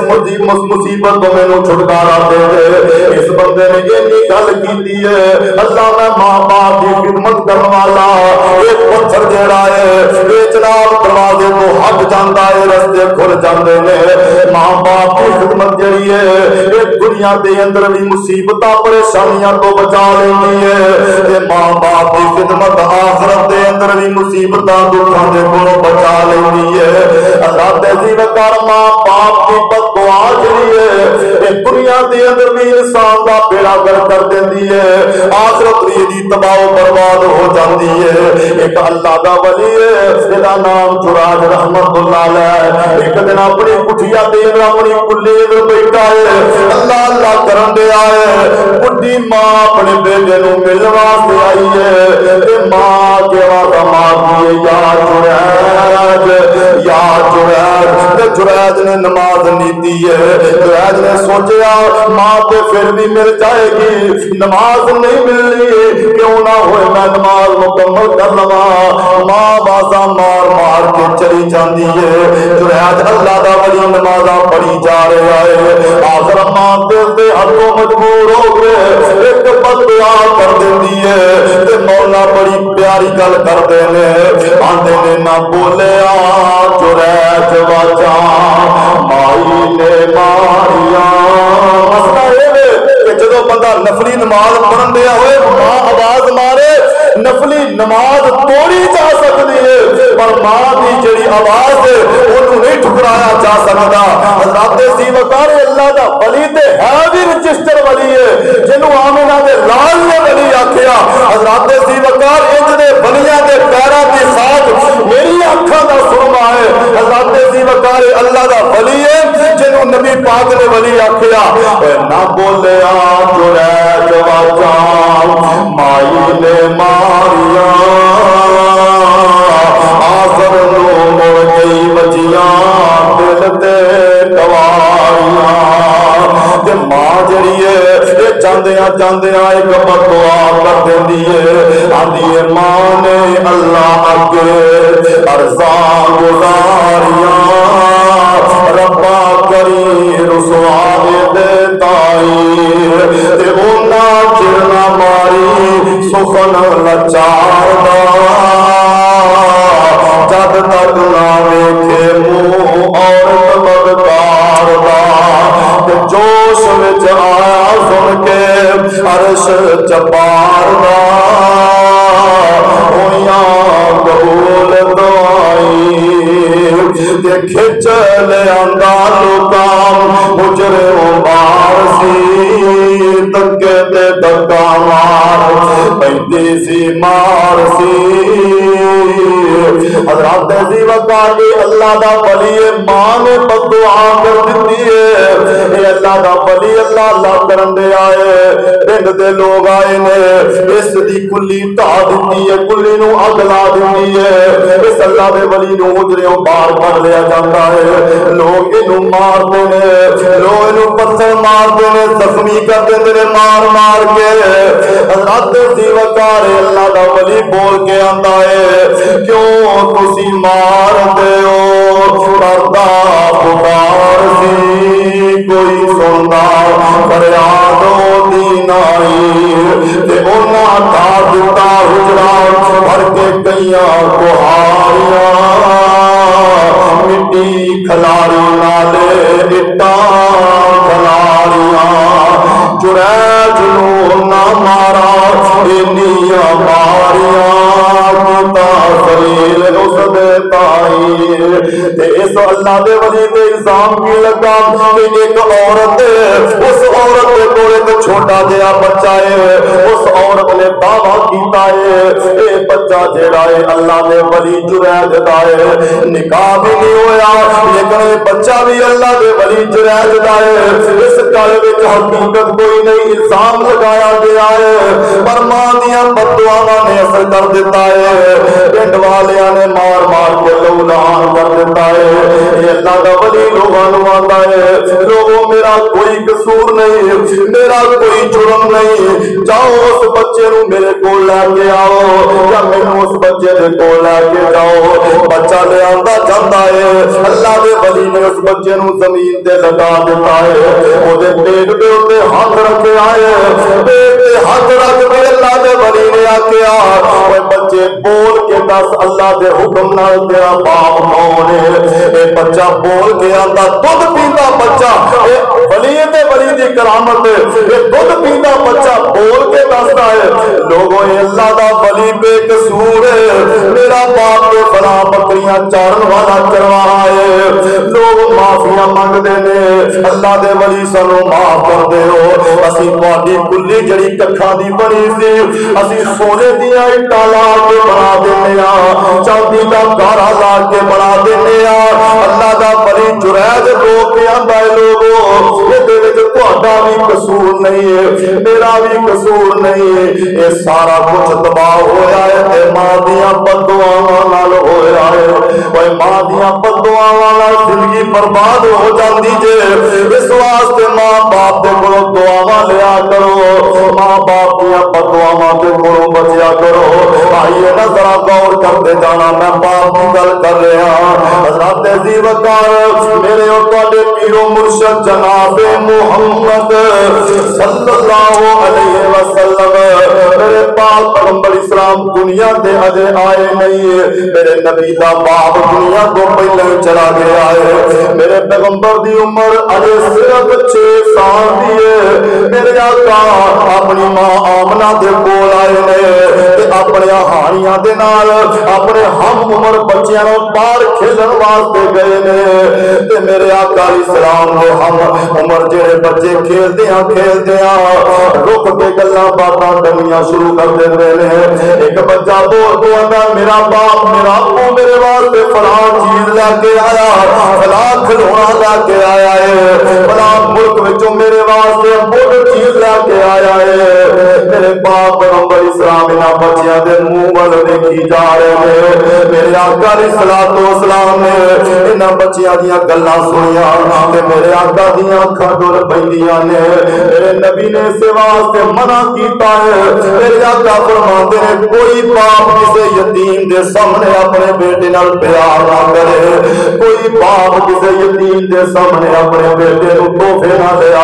مصیبت تو مینوں چھٹکارا دے دے۔ اس بندے نے اینی گل کیتی ہے، اللہ میں ماں باپ کی خدمت کرن والا ایک پتھر جڑا ہے یہ جناب دروازے تو ہٹ جاندا ہے، رستے کھل جاندے نے، ماں باپ کی خدمت جڑی ہے یہ دنیا دے اندر بھی مصیبتاں پریشانیاں تو بچا لیندی ہے، تے ماں باپ کی خدمت آخرت دے اندر بھی مصیبتاں دکھاں دے کولوں بچا لیندی ہے۔ اللہ دے زیوکار ماں باپ کی بد دعا جڑی ہے یہ دنیا دے اندر بھی انسان دا بیڑا گرک کر دیندی ہے، آخرت بھی دی تباہ و برباد ہو جاندی ہے۔ ایک اللہ دا ولی ہے جس دا نام جراج رحمت اللہ علیہ، ایک دن اپنی کٹھیا دے اپنی کلی تے بیٹھا ہے، اللہ اللہ کرن دے آئے، بڈھی ماں اپنے بیٹے نو ملن واسطے آئی ہے، تے ماں کے آواز مارتی ہے یا جراج یا جراج، تے جراج نے نماز نہیں دی ہے، جراج نے سوچیا ماں تو پھر بھی مل جائے گی، نماز نہیں ملنی کیوں نہ ہوئے میں نماز مکمل کر لواں، ماں بازا مار مار کے چلی جاندی ہے، جراج اللہ دا ولی نمازاں پڑھی جا رہا ہے، آخر ماں دل دے ہاتھوں مجبور ہو گئے ایک بد دعا کر دیندی ہے، تے مولا بڑی پیاری گل کردے نے، آندے نے نہ بولیا جراج واجا مائی نے ماریا۔ مسئلہ یہ کہ جدو بندہ نفلی نماز پڑھن دیا ہوئے ماں آواز مارے نفلی نماز توڑی جا سکتی ہے، پر ماں کی جڑی آواز ہے انہوں نہیں ٹھکرایا جا سکتا۔ حضرت زیوکار اللہ دا ولی تے ہے بھی رجسٹر ولی ہے جنہوں آمنہ دے لال نے ولی آکھیا، حضرت زیوکار انج دے ولیاں دے پیرا کی ساتھ میری آنکھاں دا سرما ہے، حضرت زیوکار اللہ دا ولی ہے جنہوں نبی پاک نے ولی آکھیا، نہ بولیا جراج واجا مائی نے ماریا، آخر نو مڑ گئی بچیاں دل تے گواریاں، تے ماں جڑی ہے یہ چاندیاں چاندیاں ایک بد دعا کر دیندی ہے، آندی ہے ماں نے اللہ اگے عرضاں گزاریاں، ربا کری رسوا دے تائی، تے اونا چرنا ماری سخن لچار دا، جد تک نہ ویکھے منہ عورت بدکار دا، تے جوش وچ آیا سن کے عرش جبار دا، ہویاں قبول دعائی، تے کھچ لے آندا لوکاں مجرم بار سی، دکے تے دکا مار پیندی سی مار سی۔ حضرت زیوکار اللہ دا ولی ماں نے بد دعا کر دیتی ہے، اے اللہ دا ولی اللہ اللہ کرن دے آئے، پنڈ دے لوگ آئے نے اس دی کلی ٹا دیتی ہے، کلی نو اگ لا دیتی ہے، اس اللہ دے ولی نو اجریوں بار کر لیا جاتا ہے، لوگ انہوں مارتے نے، لوگ انہوں پتھر مارتے نے، زخمی کر دیتے نے مار مار کے۔ حضرت زیوکار اللہ دا ولی بول کے آندا ہے کیوں تسی مار دے ہو پردہ فریاد دی نائی تے انہاں تا دتا حجرا بھر کے کئیاں کوہاریاں مٹی کھلاری نالے اٹاں کھلاریاں جریج نو نہ مارا انیاں ماریاں کیتا خلیل اس دے تائی تے اس اللہ دے ولی تے الزام کی لگا کہ ایک عورت اس عورت دے کول ایک چھوٹا جہا بچہ ہے اس عورت نے دعویٰ کیتا ہے اے بچہ جڑا ہے اللہ دے ولی جریج دا ہے نکاح بھی نہیں ہویا لیکن یہ بچہ بھی اللہ دے ولی جریج دا ہے اس گل وچ حقیقت کوئی نہیں الزام لگایا گیا ہے پر ماں دیاں بددعاواں نے اثر کر دیتا ہے پنڈ والیاں نے مار مار کے لولان کر دیتا ہے یہ اللہ دا ولی لوگاں نوں آندا ہے لوگوں میرا کوئی قصور نہیں میرا کوئی جرم نہیں جاؤ اس بچے نوں میرے کول لے کے آؤ یا مینوں اس بچے دے کول لے کے جاؤ بچہ لے آندا جاندا ہے اللہ دے ولی نے اس بچے نوں زمین تے لگا دیتا ہے او دے پیٹ دے اوتے ہاتھ رکھے آئے پیٹ تے ہاتھ رکھ کے اللہ دے ولی نے آکھیا اوے بچے بول کے دس اللہ دے حکم نال تیرا باپ کون ہے اے بچہ بول کے آندا دودھ پیندا بچہ اے ولی تے ولی دی کرامت ہے اے دودھ پیندا بچہ بول کے دسدا ہے لوگوں اے اللہ دا ولی بے قصور ہے میرا باپ تے فلاں بکریاں چارن والا چرواہا ہے لوگ معافیاں منگدے نے اللہ دے ولی سانو معاف کر دیو اسی تہاڈی کلی جڑی ککھاں دی بنی سی اسی سونے دیاں اٹاں لا کے بنا دینے ہاں چاندی دا گارا لا کے بنا دینے ہاں اللہ دا ولی جریج رو کے آندا ہے لوگوں یہ وچ تہاڈا بھی قصور نہیں ہے میرا بھی قصور نہیں ہے یہ سارا کچھ تباہ ہویا ہے تے ماں دیاں بددعاواں نال ہویا ہے اوے ماں دیاں بددعاواں نال زندگی برباد ہو جاندی جے اس واسطے ماں باپ دے کولوں دعاواں لیا کرو ماں باپ دیاں بددعاواں دے کولوں بچیا کرو آئیے نا ذرا غور کرتے جانا میں باپ کی گل کر رہا ہوں حضرت عزیز وقار میرے اور تواڈے پیر و مرشد جناب محمد صلی اللہ علیہ وسلم میرے پاک پیغمبر اسلام دنیا تے اجے آئے نہیں میرے نبی دا باپ دنیا تو پہلے چلا گیا ہے میرے پیغمبر دی عمر اجے صرف چھ سال دی ہے میرے آقا اپنی ماں آمنہ دے کول آئے نے تے اپنے ہانیاں دے نال اپنے ہم عمر بچیاں نوں باہر کھیلن واسطے گئے نے تے میرے آقا علیہ السلام نے ہم عمر جڑے بچے کھیلدے ہاں کھیلدے ہاں رک کے گلاں باتاں کرنیاں شروع کر دیندے نے ایک بچہ بول کے آندا میرا باپ میرا ابو میرے واسطے فلاں چیز لے کے آیا فلاں کھلونا لے کے آیا ہے فلاں ملک وچوں میرے واسطے بڑی چیز لے کے آیا ہے میرے باپ پیغمبر اسلام انہاں بچیاں دے منہ ول دیکھی جا رہے ہیں میرے آقا علیہ الصلوۃ والسلام نے انہاں بچیاں دیاں گلاں سنیاں تے میرے آقا دیاں اکھاں ڈول پیندیاں نے میرے نبی نے اس واسطے منع کیتا ہے میرے آقا فرماندے نے کوئی باپ کسے یتیم دے سامنے اپنے بیٹے نال پیار نہ کرے کوئی باپ کسے یتیم دے سامنے اپنے بیٹے نوں تحفے نہ دیا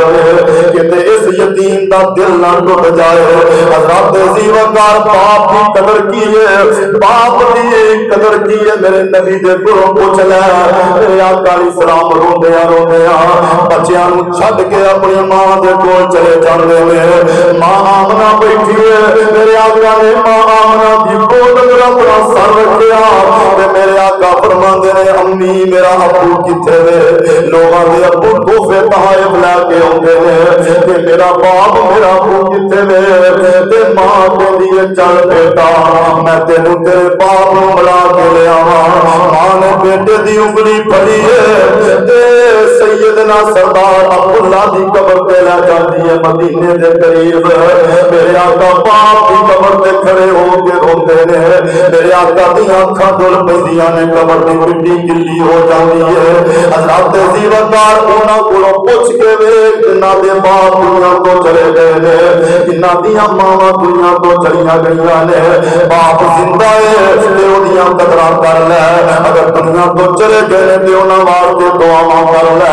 کرے کہ اس یتیم دا دل نہ ٹوٹ جائے حضرت عزیز وقار باپ کی قدر کی ہے باپ کی قدر کی ہے میرے نبی دے کولوں پوچھ لے میرے آقا علیہ السلام روندے روندے بچیاں نوں چھڈ کے اپنی ماں دے کول چلے جاندے نے ماں آمنہ بیٹھی ہے میرے آقا نے ماں آمنہ دی گود وچ اپنا سر رکھیا تے میرے آقا فرماندے نے امی میرا ابو کتے وے لوگاں دے ابو تحفے تحائف لے کے اوندے نے تے میرا باپ میرا ابو کتے وے تے ماں کہندی ہے چل بیٹا میں تینوں تیرے باپ نوں ملا کے لے آواں ماں نے بیٹے دی انگلی پھڑی ہے تے سیدنا سردار عبداللہ دی قبر تے لے جاندی ہے مدینے دے قریب میرے آقا باپ دی قبر تے کھڑے ہو کے روندے نے میرے آقا دیاں اکھاں ڈول پیندیاں نے قبر دی مٹی گلی ہو جاندی ہے حضرت عزیز وقار انہاں کولوں پوچھ کے ویکھ جنہاں دے باپ دنیا تو چلے گئے نے جنہاں دیاں ماواں دنیا تو چلیاں گئیاں نے باپ زندہ ہے تے اودیاں قدراں کر لے اگر دنیا تو چلے گئے تے انہاں واسطے دعاواں کر لے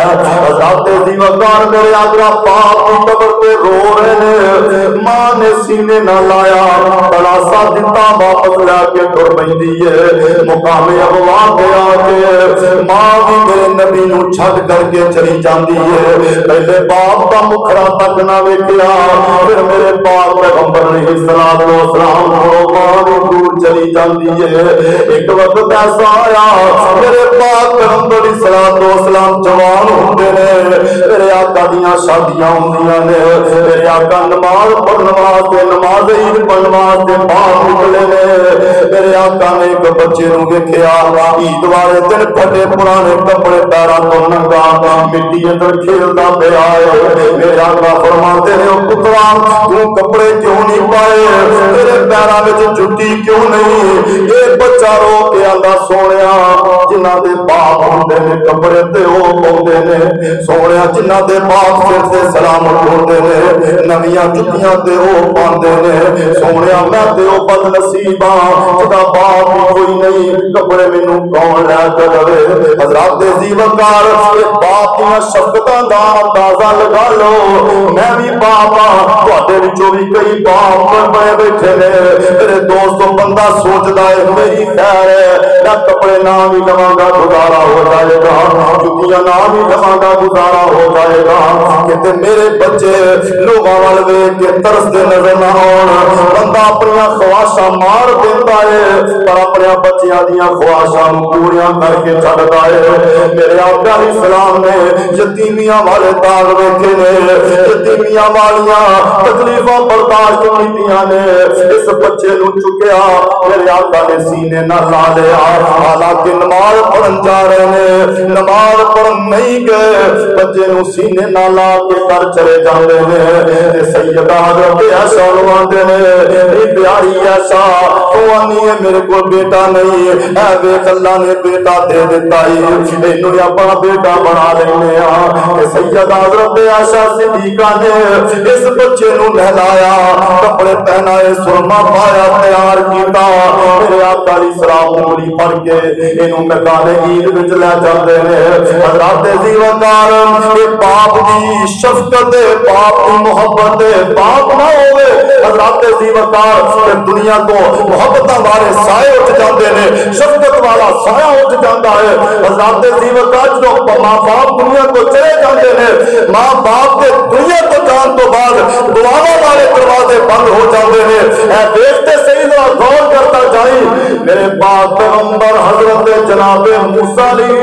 حضرات زیوکار میرے آقا پاک کی قبر پہ رو رہے نے، ماں نے سینے نہ لایا، تلاسا دتا واپس لے کے ٹر پیندی ہے، مقام ابوا پہ آ کے ماں بھی میرے نبی نو چھڈ کر کے چلی جاندی ہے، پہلے باپ کا مکھڑا تک نہ ویکھیا، پھر میرے پاک پیغمبر علیہ الصلوۃ والسلام کو ماں بھی دور چلی جاندی ہے۔ ایک وقت ایسا آیا میرے پاک پیغمبر علیہ الصلوۃ والسلام جوان ہوندے نے، میرے آقا دیاں شادیاں ہوندیاں نے، میرے آقا نماز پڑھن واسطے نماز عید پڑھن واسطے باہر نکلے نے، میرے آقا نے ایک بچے نو ویکھیا عید والے دن پھٹے پرانے کپڑے پیراں تو ننگا مٹی اندر کھیلدا پیا ہے، میرے آقا فرماتے نے او پترا تو کپڑے کیوں نہیں پائے، تیرے پیراں وچ جُتی کیوں نہیں؟ اے بچہ رو کے آندا سونیا جنہاں دے باپ ہوندے نے کپڑے تے او پاؤندے نے، سونیا جنہاں دے باپ سر تے سلامت ہوندے نے نویاں جُتیاں تے او پاندے نے، سونیا میں تے او بد نصیب ہاں جدا باپ ہی کوئی نہیں، کپڑے مینوں کون لے کے دے؟ حضرات زیوکار باپ دیاں شفقتاں دا اندازہ لگا لو، میں بھی باپ ہاں، تواڈے وچوں بھی کئی باپ بڑے بیٹھے نے، میرے دوستو بندہ سوچدا ہے میری خیر ہے میں کپڑے نہ بھی لواں گا گزارا ہو جائے گا، جُتیاں نہ بھی لواں گا گزارا ہو جائے گا، کہ میرے بچے لوگاں ول ویکھ کے ترسدے نظر نہ آؤن، بندہ اپنی خواہشاں مار دیندا ہے پر اپنے بچیاں دیاں خواہشاں پوریاں کر کے چھڈدا ہے۔ میرے آقا علیہ السلام نے یتیمیاں والے داغ ویکھے نے، یتیمیاں والیاں تکلیفاں برداشت کیتیاں نے، اس بچے نو چکیا میرے آقا نے سینے نہ لا لیا، حالانکہ نماز پڑھن جا رہے نے، نماز پڑھن نہیں گئے، بچے نو سینے نہ لا کے کر چلے جاندے نے، سیدہ حضرت عائشہ نو آندے نے اے پیاری عائشہ تو آنی ہے میرے کو بیٹا نہیں، اے ویکھ اللہ نے بیٹا دے دیتا ہی اینو اپنا بیٹا بنا لینے ہاں، سیدہ حضرت عائشہ صدیقہ نے اس بچے نو نہلایا، کپڑے پہنائے، سرما پایا، تیار کیتا، میرے آقا علیہ السلام انگلی پھڑ کے اینو میدان عید وچ لے جاندے نے۔ حضرات زیوکار اے باپ دی شفقت باپ دی محبت باپ نہ ہوئے حضرات زیوکار دنیا کو محبتاں والے سائے اٹھ جاندے نے، شفقت والا سایہ اٹھ جاندا ہے۔ حضرات زیوکار جو ماں باپ دنیا کو چلے جاندے نے، ماں باپ کے دنیا کو جان تو بعد دعاواں والے دروازے بند ہو جاندے نے، اے دیکھتے صحیح ذرا غور کرتا جائی میرے پاک پیغمبر حضرت جناب موسیٰ علیہ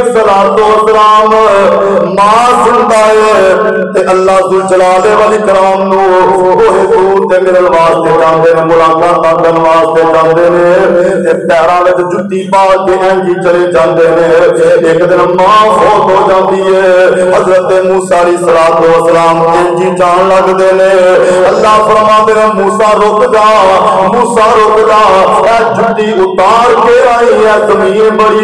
السلام ماں زندہ ہے تے اللہ ذوالجلال والاکرام نو اوہ دور تے ملن واسطے جاندے نے، ملاقات کرن واسطے جاندے نے، تے پیراں وچ جُتی پا کے انجی چلے جاندے نے۔ ایک دن ماں فوت ہو جاندی ہے، حضرت موسیٰ علیہ السلام انجی جان لگدے نے، اللہ فرماندے نے موسیٰ رک جا، موسیٰ رک جا، اے جُتی اتار کے آئی ہے زمین بڑی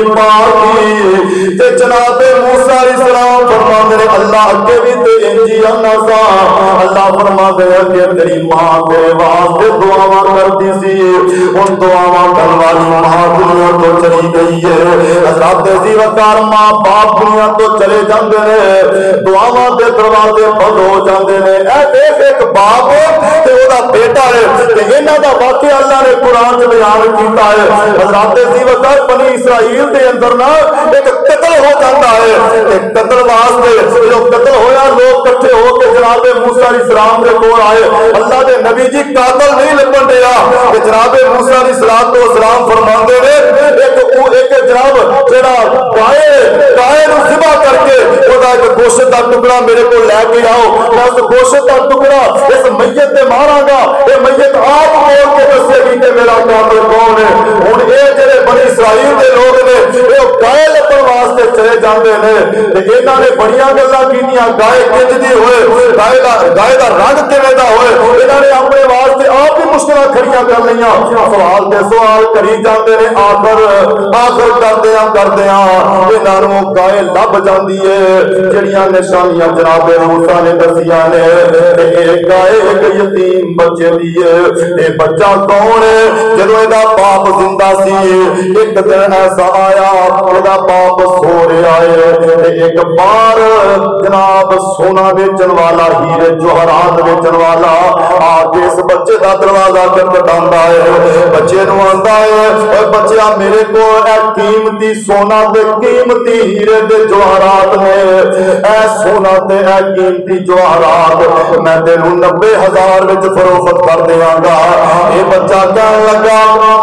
پاکی، تے جناب موسیٰ علیہ السلام فرماندے نے اللہ اگے بھی تے انجی آنا سا، اللہ فرماندے نے کہ تیری ماں تیرے واسطے دعاواں کردی سی، ان دعاواں کرن والی ماں دنیا تو چلی گئی ہے۔ حضرات زیوکار ماں باپ دنیا تو چلے جاندے نے، دعاواں دے دروازے بند ہو جاندے نے، اے دیکھ ایک باپ تے اودا بیٹا ہے تے انہاں دا واقعہ اللہ نے قرآن وچ بیان کیتا ہے۔ حضرات زیوکار بنی اسرائیل دے اندر نا ایک قتل ہو جاتا ہے، ایک قتل واسطے جو قتل ہویا لوگ کٹھے ہو کے جناب موسیٰ علیہ السلام دے کول آئے، اللہ دے نبی جی قاتل نہیں لبن دیا کہ جناب موسیٰ علیہ السلام فرماندے نے ایک ایک جناب جڑا گائے گائے نو ذبح کر کے اودا ایک گوشت دا ٹکڑا میرے کو لے کے آؤ، میں اس گوشت دا ٹکڑا اس میت تے ماراں گا، اے میت آپ بول کے دسے گی کہ میرا قاتل کون ہے۔ ہن اے جڑے بنی اسرائیل دے لوگ نے اے گائے لبن واسطے چلے جاندے نے تے انہاں نے بڑیاں گلاں کیتیاں، گائے کنج دی ہوئے، گائے دا گائے دا رنگ کیویں دا ہوئے، انہاں نے اپنے واسطے آپ ہی مشکلاں کھڑیاں کر لئیاں، سوال تے سوال کری جاندے نے، آخر آخر کردیاں کردیاں انہاں نوں گائے لب جاندی ہے جڑیاں نشانیاں جناب موسیٰ نے دسیاں نے، اے گائے ایک یتیم بچے دی ہے۔ اے بچہ کون ہے؟ جدوں ادا باپ زندہ سی ایک دن ایسا آیا ادا باپ سو رہا ہے، ایک بار جناب سونا بیچن والا ہیرے جوہرات بیچن والا آ کے اس بچے کا دروازہ کھٹکھٹاتا ہے، بچے نو آندا ہے اے بچیا میرے کو اے قیمتی سونا تے قیمتی ہیرے تے جوہرات نے، اے سونا تے اے قیمتی جوہرات میں تینوں نبے ہزار وچ فروخت کر دیاں گا۔ یہ بچہ کہنے لگا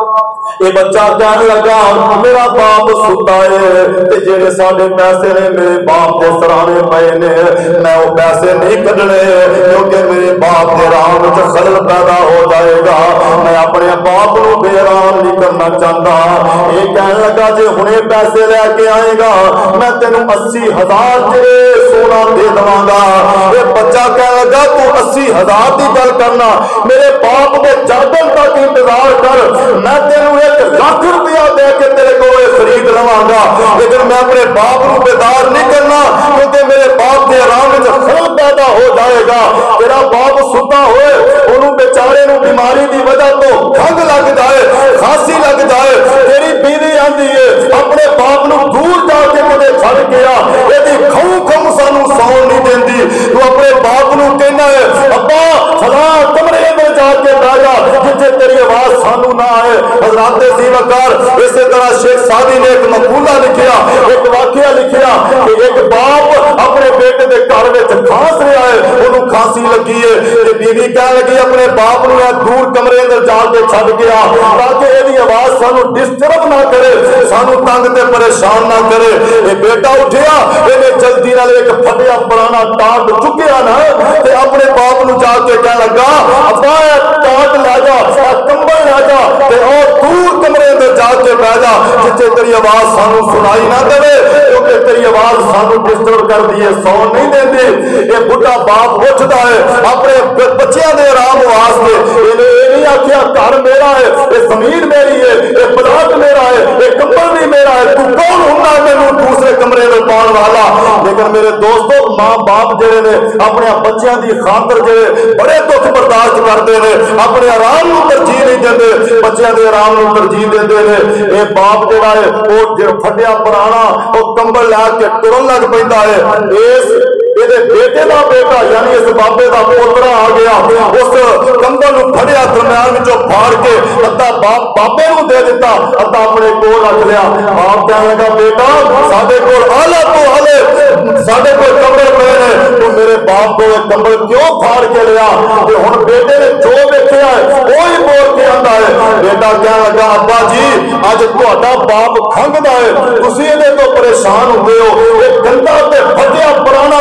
یہ بچہ کہنے لگا میرا باپ ستا ہے تے جڑے ساڈے پیسے نے میرے باپ دے سرانے پئے نے، میں وہ پیسے نہیں کڈنے کیونکہ میرے باپ دے راہ وچ خلل پیدا ہو جائے گا، میں اپنے باپ نو بے رام نہیں کرنا چاہتا۔ یہ کہنے لگا جے ہنے پیسے لے کے آئے گا میں تینوں اسی ہزار جے سونا دے دواں گا۔ یہ بچہ کہنے لگا تو اسی ہزار دی گل کرنا، میرے باپ دے جاگن تک انتظار کر، میں تینوں ایک لاکھ روپیہ دے کے تیرے کو خرید لواں گا، لیکن میں اپنے باپ کو بیدار نہیں کرنا کیونکہ میرے باپ کے آرام میں خلل پیدا ہو جائے گا۔ تیرا باپ ستا ہوئے انہوں بیچارے نو بیماری دی وجہ تو کھنگ لگ جائے، کھانسی لگ جائے، تیری بیوی آندی ہے اپنے باپ نو دور جا کے کدے چھڑ گیا، یہ کھوں کھوں سانو سون نہیں دیندی، تو اپنے باپ نو کہنا ہے ابا فلاں کمرے میں جا کے بیٹھ جا جتھے تیری آواز سانو نہ آئے۔ حضرات سی وقار اسی طرح شیخ سعدی نے ایک مقولہ لکھیا، ایک واقعہ لکھیا کہ ایک باپ اپنے بیٹے دے گھر وچ کھانس رہا ہے، انہوں کھانسی لگی ہے تے بیوی کہنے لگی اپنے باپ نو دور کمرے اندر جا کے چھڈ گیا تاکہ یہ آواز سانو ڈسٹرب نہ کرے، سانو تنگ تے پریشان نہ کرے۔ یہ بیٹا اٹھیا انہیں جلدی نال ایک پھٹیا پرانا ٹاٹ چکیا نا تے اپنے باپ نو جا کے کہنے لگا ابا ٹاٹ لے جا، کمبل لے جا تے اور دور کمرے اندر جا کے بیٹھ جا جتھے تیری آواز سانو سنائی نہ دے کیونکہ تیری آواز سانو ڈسٹرب کر دی ہے، سون نہیں دیندی۔ یہ بڈھا باپ اٹھدا ہے اپنے بچیاں دے آرام واسطے، یہ نہیں آکھیا گھر میرا ہے، یہ زمین میری ہے، یہ پلاٹ میرا ہے، یہ کمبل بھی میرا ہے، تو کون ہوندا مینوں دوسرے کمرے میں پاؤن والا۔ لیکن میرے دوستو ماں باپ جڑے نے اپنے بچیاں دی خاطر جڑے بڑے دکھ برداشت کرتے ہیں، اپنے آرام نو ترجیح نہیں دیندے، بچیاں دے آرام نو ترجیح دیندے نے۔ اے باپ جڑا ہے وہ پھٹیا پرانا وہ کمبل لا کے ٹرن لگ پیندا ہے، اس یہ بیٹے کا بیٹا یعنی اس بابے کا پوترا آ گیا، اس کمبل نو پھڑیا درمیان وچوں پھاڑ کے ادھا باپ بابے نو دے دیتا، ادھا اپنے کول رکھ لیا۔ باپ کہنے لگا بیٹا ساڈے کول آلہ تو آلے ساڈے کول کمبل پے نے، تو میرے باپ کو کمبل کیوں پھاڑ کے لیا؟ تے ہن بیٹے نے جو ویکھیا ہے وہی بول کے آندا ہے۔ بیٹا کہنے لگا ابا جی اج تہاڈا باپ کھنگدا ہے، تسی ایدے تو پریشان ہوندے ہو، یہ گندا تے پھٹیا پرانا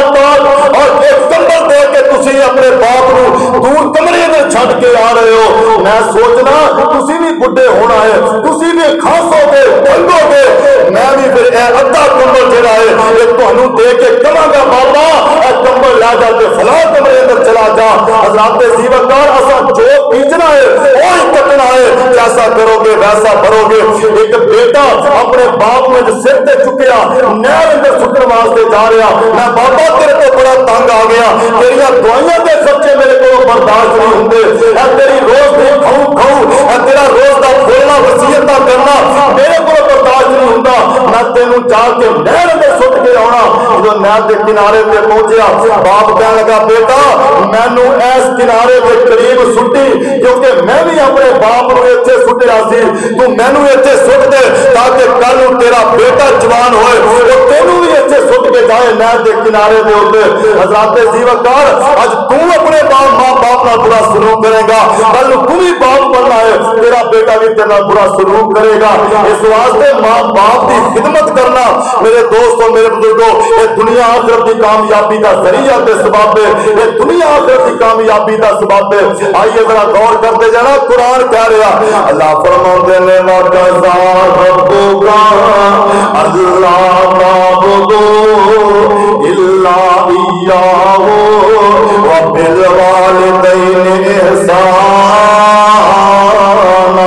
اور ایک کمبل دے کے تسی اپنے باپ نو دور کمرے میں چھڈ کے آ رہے ہو، میں سوچنا تسی بھی بڈھے ہونا ہے، تسی بھی کھاسو گے ڈنگو گے، میں بھی پھر اے ادھا کمبل جڑا ہے یہ تہنوں دے کے کہاں گا بابا اے کمبل لے جا کے فلاں کمرے اندر چلا جا۔ حضرات زیوکار اساں جو بیچنا ہے وہی کٹنا ہے، جیسا کرو گے ویسا بھرو گے۔ ایک بیٹا اپنے باپ نے سر تے چکیا نہر اندر سٹن واسطے جا رہا، میں بابا تیرے کو بڑا تنگ آ گیا، تیریا دوائیاں دے خرچے میرے کو برداشت نہیں ہوندے، اے تیری روز دی کھاؤ کھاؤ اے تیرا روز دا کھولنا وصیتاں کرنا میرے کو برداشت نہیں ہوندا، میں تینوں جا کے نہر اندر سٹ کے آنا۔ جو نہر دے کنارے تے پہنچیا باپ کہنے لگا بیٹا مینوں اس کنارے دے قریب سٹی کیونکہ میں بھی اپنے باپ نو ایتھے سٹیا سی، تو مینوں ایتھے سٹ دے تاکہ کل نوں تیرا بیٹا جوان ہوئے وہ تینوں بھی ایتھے سٹ کے جائے نہر دے کنارے دے اوتے۔ حضرات زیوکار اج تو اپنے باپ ماں باپ نال برا سلوک کرے گا، کل نوں تو بھی باپ بننا ہے، تیرا بیٹا بھی تیرے نال برا سلوک کرے گا۔ اس واسطے ماں باپ کی خدمت کرنا میرے دوستو میرے بزرگوں یہ دنیا آخرت کی کامیابی کا ذریعہ تے سبب ہے، یہ دنیا آخرت کی کامیابی کا سبب ہے۔ آئیے ذرا غور کرتے جانا قرآن کہہ رہا اللہ فرماتے نے وَقَضَى رَبُّكَ أَلَّا تَعْبُدُوا إِلَّا إِيَّاهُ وَبِالْوَالِدَيْنِ إِحْسَانًا۔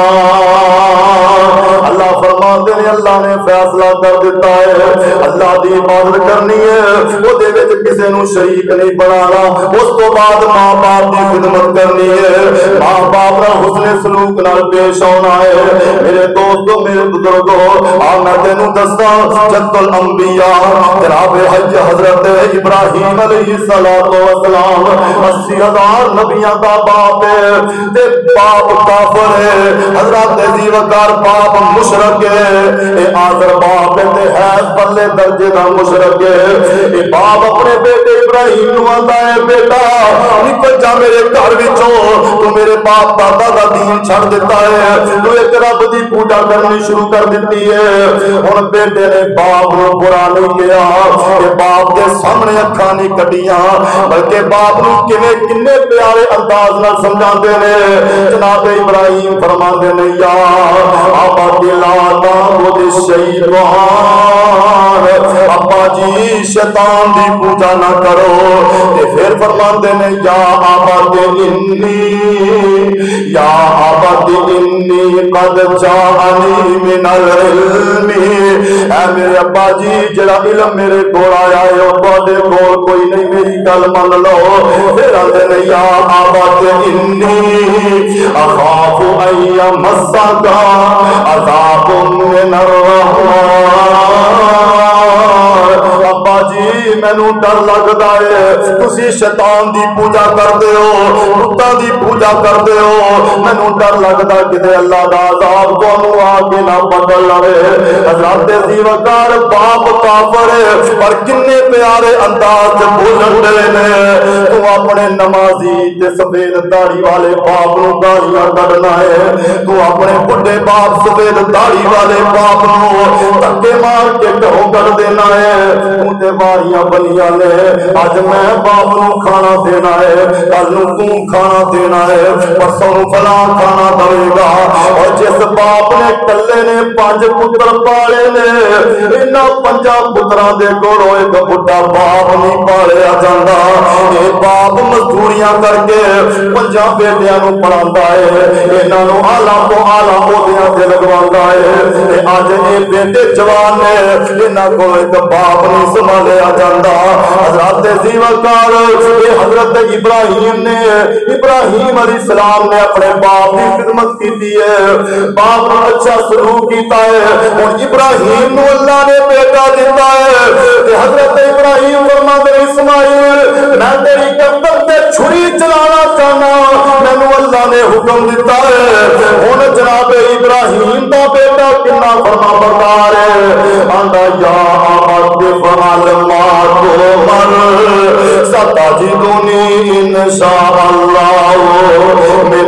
اللہ فرماتے ہیں اللہ نے فیصلہ کر دیتا ہے اللہ دی عبادت کرنی ہے، وہ دے وچ کسے نو شریک نہیں بنانا. اس تو بعد ماں باپ کی خدمت کرنی ہے, ماں باپ نال حسن سلوک نال پیش آنا ہے. میرے دوستو میرے بزرگو آ میں تینوں دساں جد الانبیاء جناب حج حضرت ابراہیم علیہ الصلوۃ والسلام اسی ہزار نبیاں دا باپ ہے تے باپ کافر ہے, حضرت دی وقار باپ مشرک ہے, اے آذر باپ تے ہے پلے درجے دا مشرک ہے. اے باپ اپنے بیٹے ابراہیم نو آندا ہے بیٹا نکل جا میرے گھر وچوں, تو میرے باپ دادا دا دین چھڑ دیتا ہے, تو ایک رب دی پوجا کرنی شروع کر دیتی ہے. ہن بیٹے نے باپ نو برا نہیں کیا, کہ باپ دے سامنے اکھاں نہیں کٹیاں, بلکہ باپ نو کنے کنے پیارے انداز نال سمجھاندے نے. جناب ابراہیم فرماندے نے یا ابا لا تعبد الشیطان, ابا جی شیطان دی پوجا نہ کرو. تے پھر فرماندے نے یا ابا انی یا ابا انی قد جاءنی من العلم, اے میرے ابا جی جڑا علم میرے کول آیا ہے او تواڈے کول کوئی نہیں, میری گل من لو. پھر آندے نے یا ابا انی اخاف ان یمسک عذاب من الرحمن, ابا جی مینوں ڈر لگدا ہے تسی شیطان دی پوجا کردے ہو, بتاں دی پوجا کردے ہو, مینوں ڈر لگدا کتے اللہ دا عذاب تانوں آ کے نہ پکڑ لوے. حضرت دی وقار باپ کافر ہے پر کنے پیارے انداز وچ بولن دے نے. تو اپنے نمازی تے سفید داڑھی والے باپ نو گالیاں کڈنا ہے, تو اپنے بڈھے باپ سفید داڑھی والے باپ نو دھکے مار کے گھروں کڈ دینا ہے. تو تے واریاں بنیاں نے, اج میں باپ نو کھانا دینا ہے, کل نو تو کھانا دینا ہے, پرسوں نو فلاں کھانا دے گا. اور جس باپ نے کلے نے پانچ پتر پالے نے, انہاں پنجاں پتراں دے کولوں ایک بڈھا باپ نہیں پالیا جاندا. اے باپ مزدوریاں کر کے پنجاں بیٹیاں نو پڑھاندا ہے, انہاں نو اعلیٰ تو اعلیٰ عہدیاں تے لگواندا ہے. تے اج اے بیٹے جوان نے, انہاں کول ایک باپ نہیں سنبھالیا جاندا. حضرت ذی وقار حضرت ابراہیم نے ابراہیم علیہ السلام نے اپنے باپ کی خدمت کی ہے, باپ نے اچھا سلوک کیتا ہے. اور ابراہیم نو اللہ نے بیٹا دیتا ہے کہ حضرت ابراہیم فرماتے ہیں اسماعیل میں تیری گردن تے چھری چلانا چاہنا, مینوں اللہ نے حکم دیتا ہے. ہن جناب ابراہیم دا بیٹا کنا فرما بردار ہے, آندا یا ابت فعل ما تؤمر ستجدنی انشاء اللہ من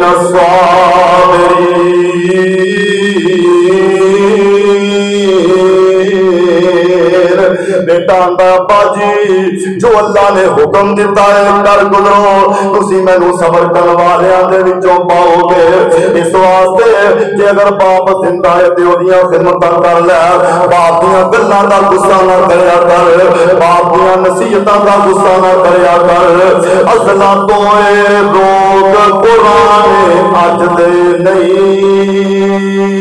الصابرین. بیٹا آندا ابا جی جو اللہ نے حکم دیتا ہے کر گزرو, تسی مینوں صبر کرن والیاں دے وچوں پاؤ گے. اس واسطے کہ اگر باپ زندہ ہے تے اودیاں خدمتاں کر لے, باپ دیاں گلاں دا غصہ نہ کریا کر, باپ دیاں نصیحتاں دا غصہ نہ کریا کر. اصلاں تو اے لوگ قرآن اج دے نہیں,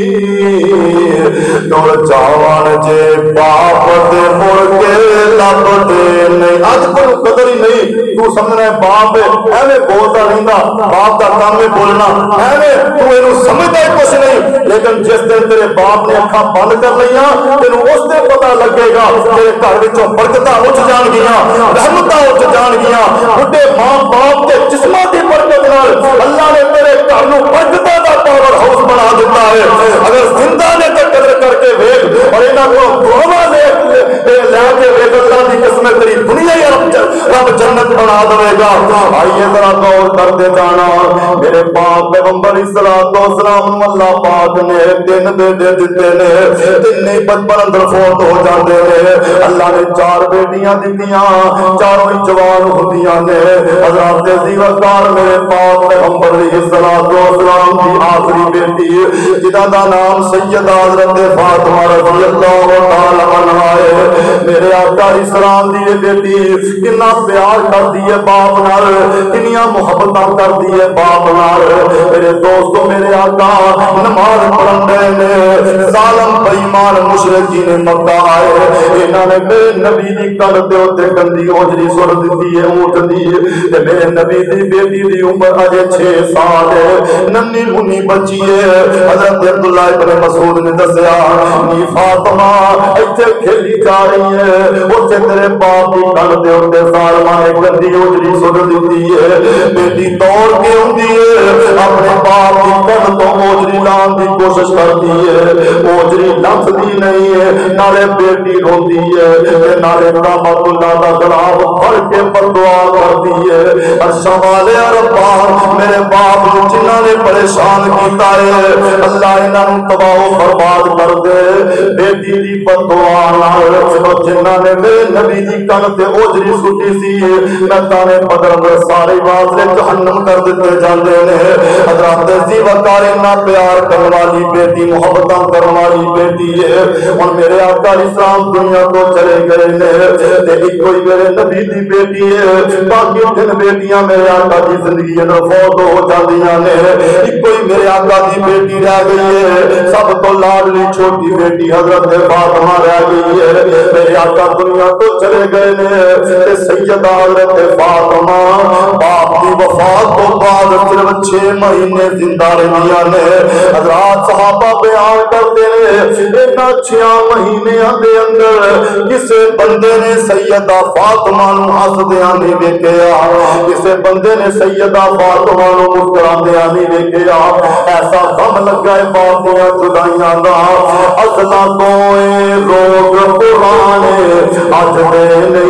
ٹر جاون جے باپ دے مڑ کے لب دے نہیں. اج کوئی قدر ہی نہیں, تو سمجھنا ہے باپ ایویں بولتا رہندا, باپ کا کام ہے بولنا ایویں, تو اینو سمجھدا ہی کچھ نہیں. لیکن جس دن تیرے باپ نے اکھاں بند کر لیاں تینوں اس دن پتہ لگے گا تیرے گھر وچوں برکتاں اٹھ جان گیاں, رحمتاں اٹھ جان گیاں. بڈھے ماں باپ کے جسماں دی برکت نال اللہ نے تیرے گھر نوں برکتاں دا پاور ہاؤس بنا دیتا ہے. اگر زندہ نے تے قدر کر کے ویکھ, اور انہاں کو دعاواں لے لے کے ویکھ, اللہ دی قسم تیری دنیا ہی رب جنت بنا دے گا. آئیے ذرا غور کرتے جانا. میرے پاک پیغمبر الصلوۃ والسلام اللہ پاک نے تین بیٹے دیتے نے, تین ہی بچپن اندر فوت ہو جاتے نے. اللہ نے چار بیٹیاں دتیاں, چاروں ہی جوان ہوندیاں نے. حضرت ذی وقار میرے پاک پیغمبر الصلوۃ والسلام دی آخری بیٹی جنہاں دا نام سیدہ حضرت فاطمہ رضی اللہ تعالی عنہا ہے. میرے آقا اسلام دی بیٹی کتنا پیار کر دیے باپ نال کنیاں محبت کر دیے باپ نال میرے دوستو میرے آقا نماز پڑھن دے نے ظالم بے ایمان مشرکین مکہ آئے انہاں نے میرے نبی دی کل دے اوتے گندی اوجری سٹ دتی ہے اونٹ دی تے میرے نبی دی بیٹی دی عمر اجے چھ سال ہے ننی منی بچی ہے حضرت عبداللہ ابن مسعود نے دسیا نی فاطمہ ایتھے کھیلی جا رہی ہے اوتھے تیرے باپ دی کل دے اوتے ظالماں نے گندی اوجری سٹ دتی ہے بیٹی دوڑ کے ہوندی ہے اپنے باپ کی کل تو اوجری لان دی کوشش کرتی ہے اوجری لفظی نہیں ہے نالے بیٹی روندی ہے نالے رحمت اللہ دا خلاف پڑھ کے بدعا کرتی ہے عرشاں والے ربا میرے باپ نو جنہاں نے پریشان کیتا ہے اللہ انہاں نو تباہ و برباد کر دے بیٹی دی بدعا نال جنہاں نے میرے نبی دی کن تے اوجری سٹی سی میں تانے بدر سارے واسطے جہنم کر دیتے جاندے نے حضرت زی وقار نہ پیار کرنے والی بیٹی محبتاں کرنے والی بیٹی ہے اور میرے آقا اسلام دنیا کو چلے گئے نے تے ایک کوئی میرے نبی دی بیٹی ہے باقی تین بیٹیاں میرے آقا دی زندگی اندر فوت ہو جاندیاں نے ایک کوئی میرے آقا دی بیٹی رہ گئی ہے سب تو لاڈلی چھوٹی بیٹی حضرت فاطمہ رہ گئی ہے میرے آقا دنیا کو چلے گئے نے تے سیدہ حضرت فاطمہ باپ دی وفات تو بعد صرف چھ مہینے زندہ رہیاں نے حضرات صحابہ بیان کرتے ہیں اینا چھیاں مہینیاں دے اندر کسے بندے نے سیدہ فاطمہ نو ہسدیاں نہیں ویکھیا کسے بندے نے سیدہ فاطمہ نو مسکراندیاں نہیں ویکھیا ایسا غم لگا ہے باپ دیاں جدائیاں دا اصلا تو اے روگ پرانے اج دے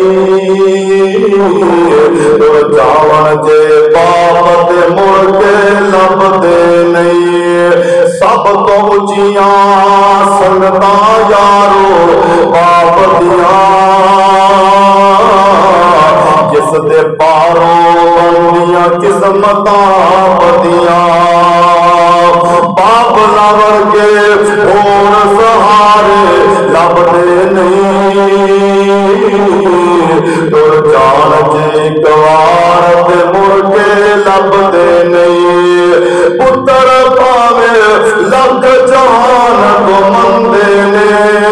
نہیں تو جاون جے باپ تے مڑ کے لب دے نہیں سب تو اچیاں سنگتاں یارو باپ دیاں جس دے پاروں بندیاں قسمتاں بدیاں باپ نور کے ہون سہارے لب دے نہیں تو جان جے گوار تے مڑ کے لب دے نہیں پتر پاوے لکھ جہان کو مندے نے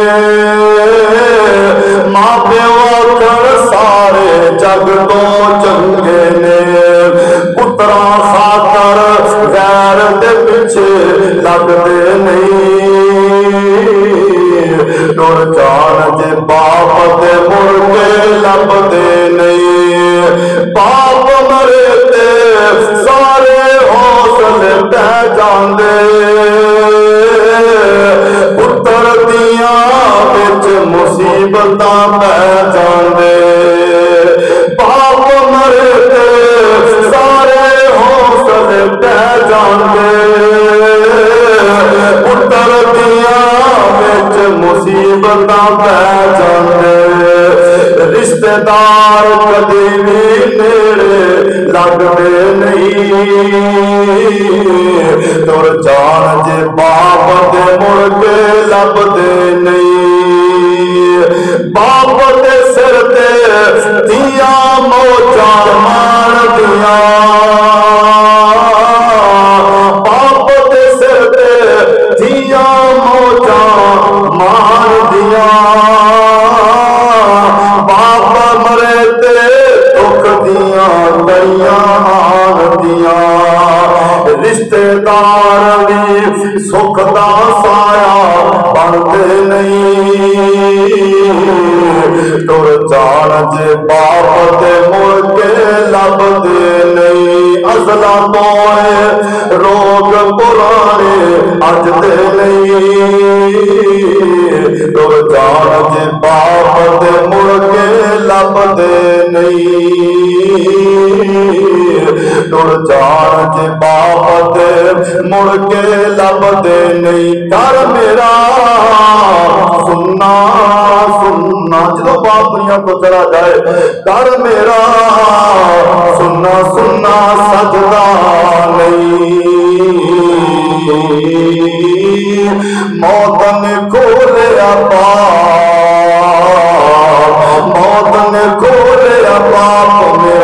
ماں پیو کر سارے جگ تو چنگے نے پترا خاطر غیر دے پیچھے لگ دے نہیں ٹر جان جے باپ دے مڑ کے لب دے نہیں باپ مرے تے سارے حوصلے بہ جاندے پتر دیاں وچ مصیبتاں پہ جاندے باپ مرے تے سارے حوصلے بہ جاندے پتر دیاں وچ مصیبتاں پہ جاندے رشتہ دار کدی بھی نیڑے لگدے نہیں تر جان جے باپ دے مڑ کے لب دے نہیں باپ دے سر تے دیاں موجاں مان دیاں باپ دے سر تے دیاں موجاں مان دیاں باپ مرے تے دکھ دیاں دریاں آن دیاں رشتے دار بھی سکھ دا سایہ بنتے نہیں تر جان جے باپ دے مڑ کے لب دے نہیں ازلا تو روگ پرانے اج دے نہیں تر جان جے باپ دے مڑ کے لب دے نہیں تر جان جے باپ دے مڑ کے لب دے نہیں کر میرا سننا سننا جدو باپ دنیا کو چلا جائے کر میرا سننا سننا سجدہ نہیں موت نے کھولیا پاپ موت نے کھولیا پاپ میرا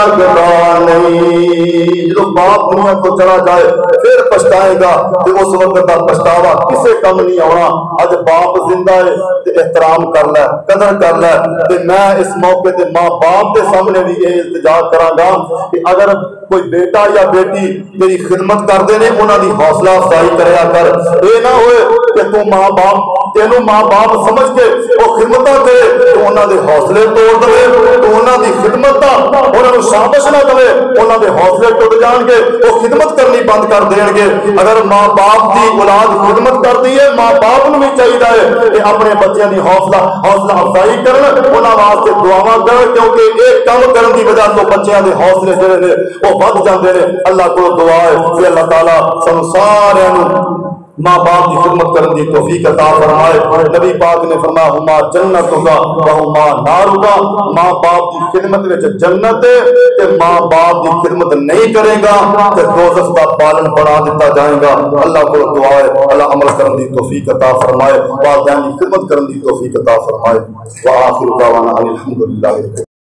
لگتا نہیں. جب باپ دنیا کو چلا جائے پھر پچھتائے گا کہ اس وقت کا پچھتاوا کسے کم نہیں آنا. اج باپ زندہ ہے تے احترام کر لے, قدر کر لے. تے میں اس موقع تے ماں باپ کے سامنے بھی یہ التجا کراں گا کہ اگر کوئی بیٹا یا بیٹی تیری خدمت کرتے ہیں انہوں دی حوصلہ افزائی کریا کر. یہ نہ ہوئے کہ تو ماں باپ تینوں ماں باپ سمجھ کے وہ خدمت کرے تو انہوں دے حوصلے توڑ دے, تو انہوں دی خدمت کا انہوں شابش نہ دے, انہوں دے حوصلے ٹوٹ جان گے, وہ خدمت کرنی بند کر دیں گے. اگر ماں باپ کی اولاد خدمت کرتی ہے ماں باپ کو بھی چاہیے کہ اپنے بچوں کی حوصلہ حوصلہ افزائی کرن, انہوں واسطے دعاواں کرن, کیونکہ ایک کام کرن کی وجہ تو بچوں کے حوصلے جڑے نے وہ بد جاندے نے. اللہ کو دعا ہے کہ اللہ تعالیٰ سن سارے ماں باپ کی خدمت کرنے کی توفیق عطا فرمائے. نبی پاک نے فرمایا ہما جنت ہوگا وہما نار ہوگا. ماں باپ کی خدمت میں جنت ہے کہ ماں باپ کی خدمت نہیں کرے گا تو دوزخ کا پالن بنا دیتا جائے گا. اللہ کو دعا ہے اللہ عمل کرنے کی توفیق عطا فرمائے, والدین کی خدمت کرنے کی توفیق عطا فرمائے. وآخر دعوانا الحمدللہ.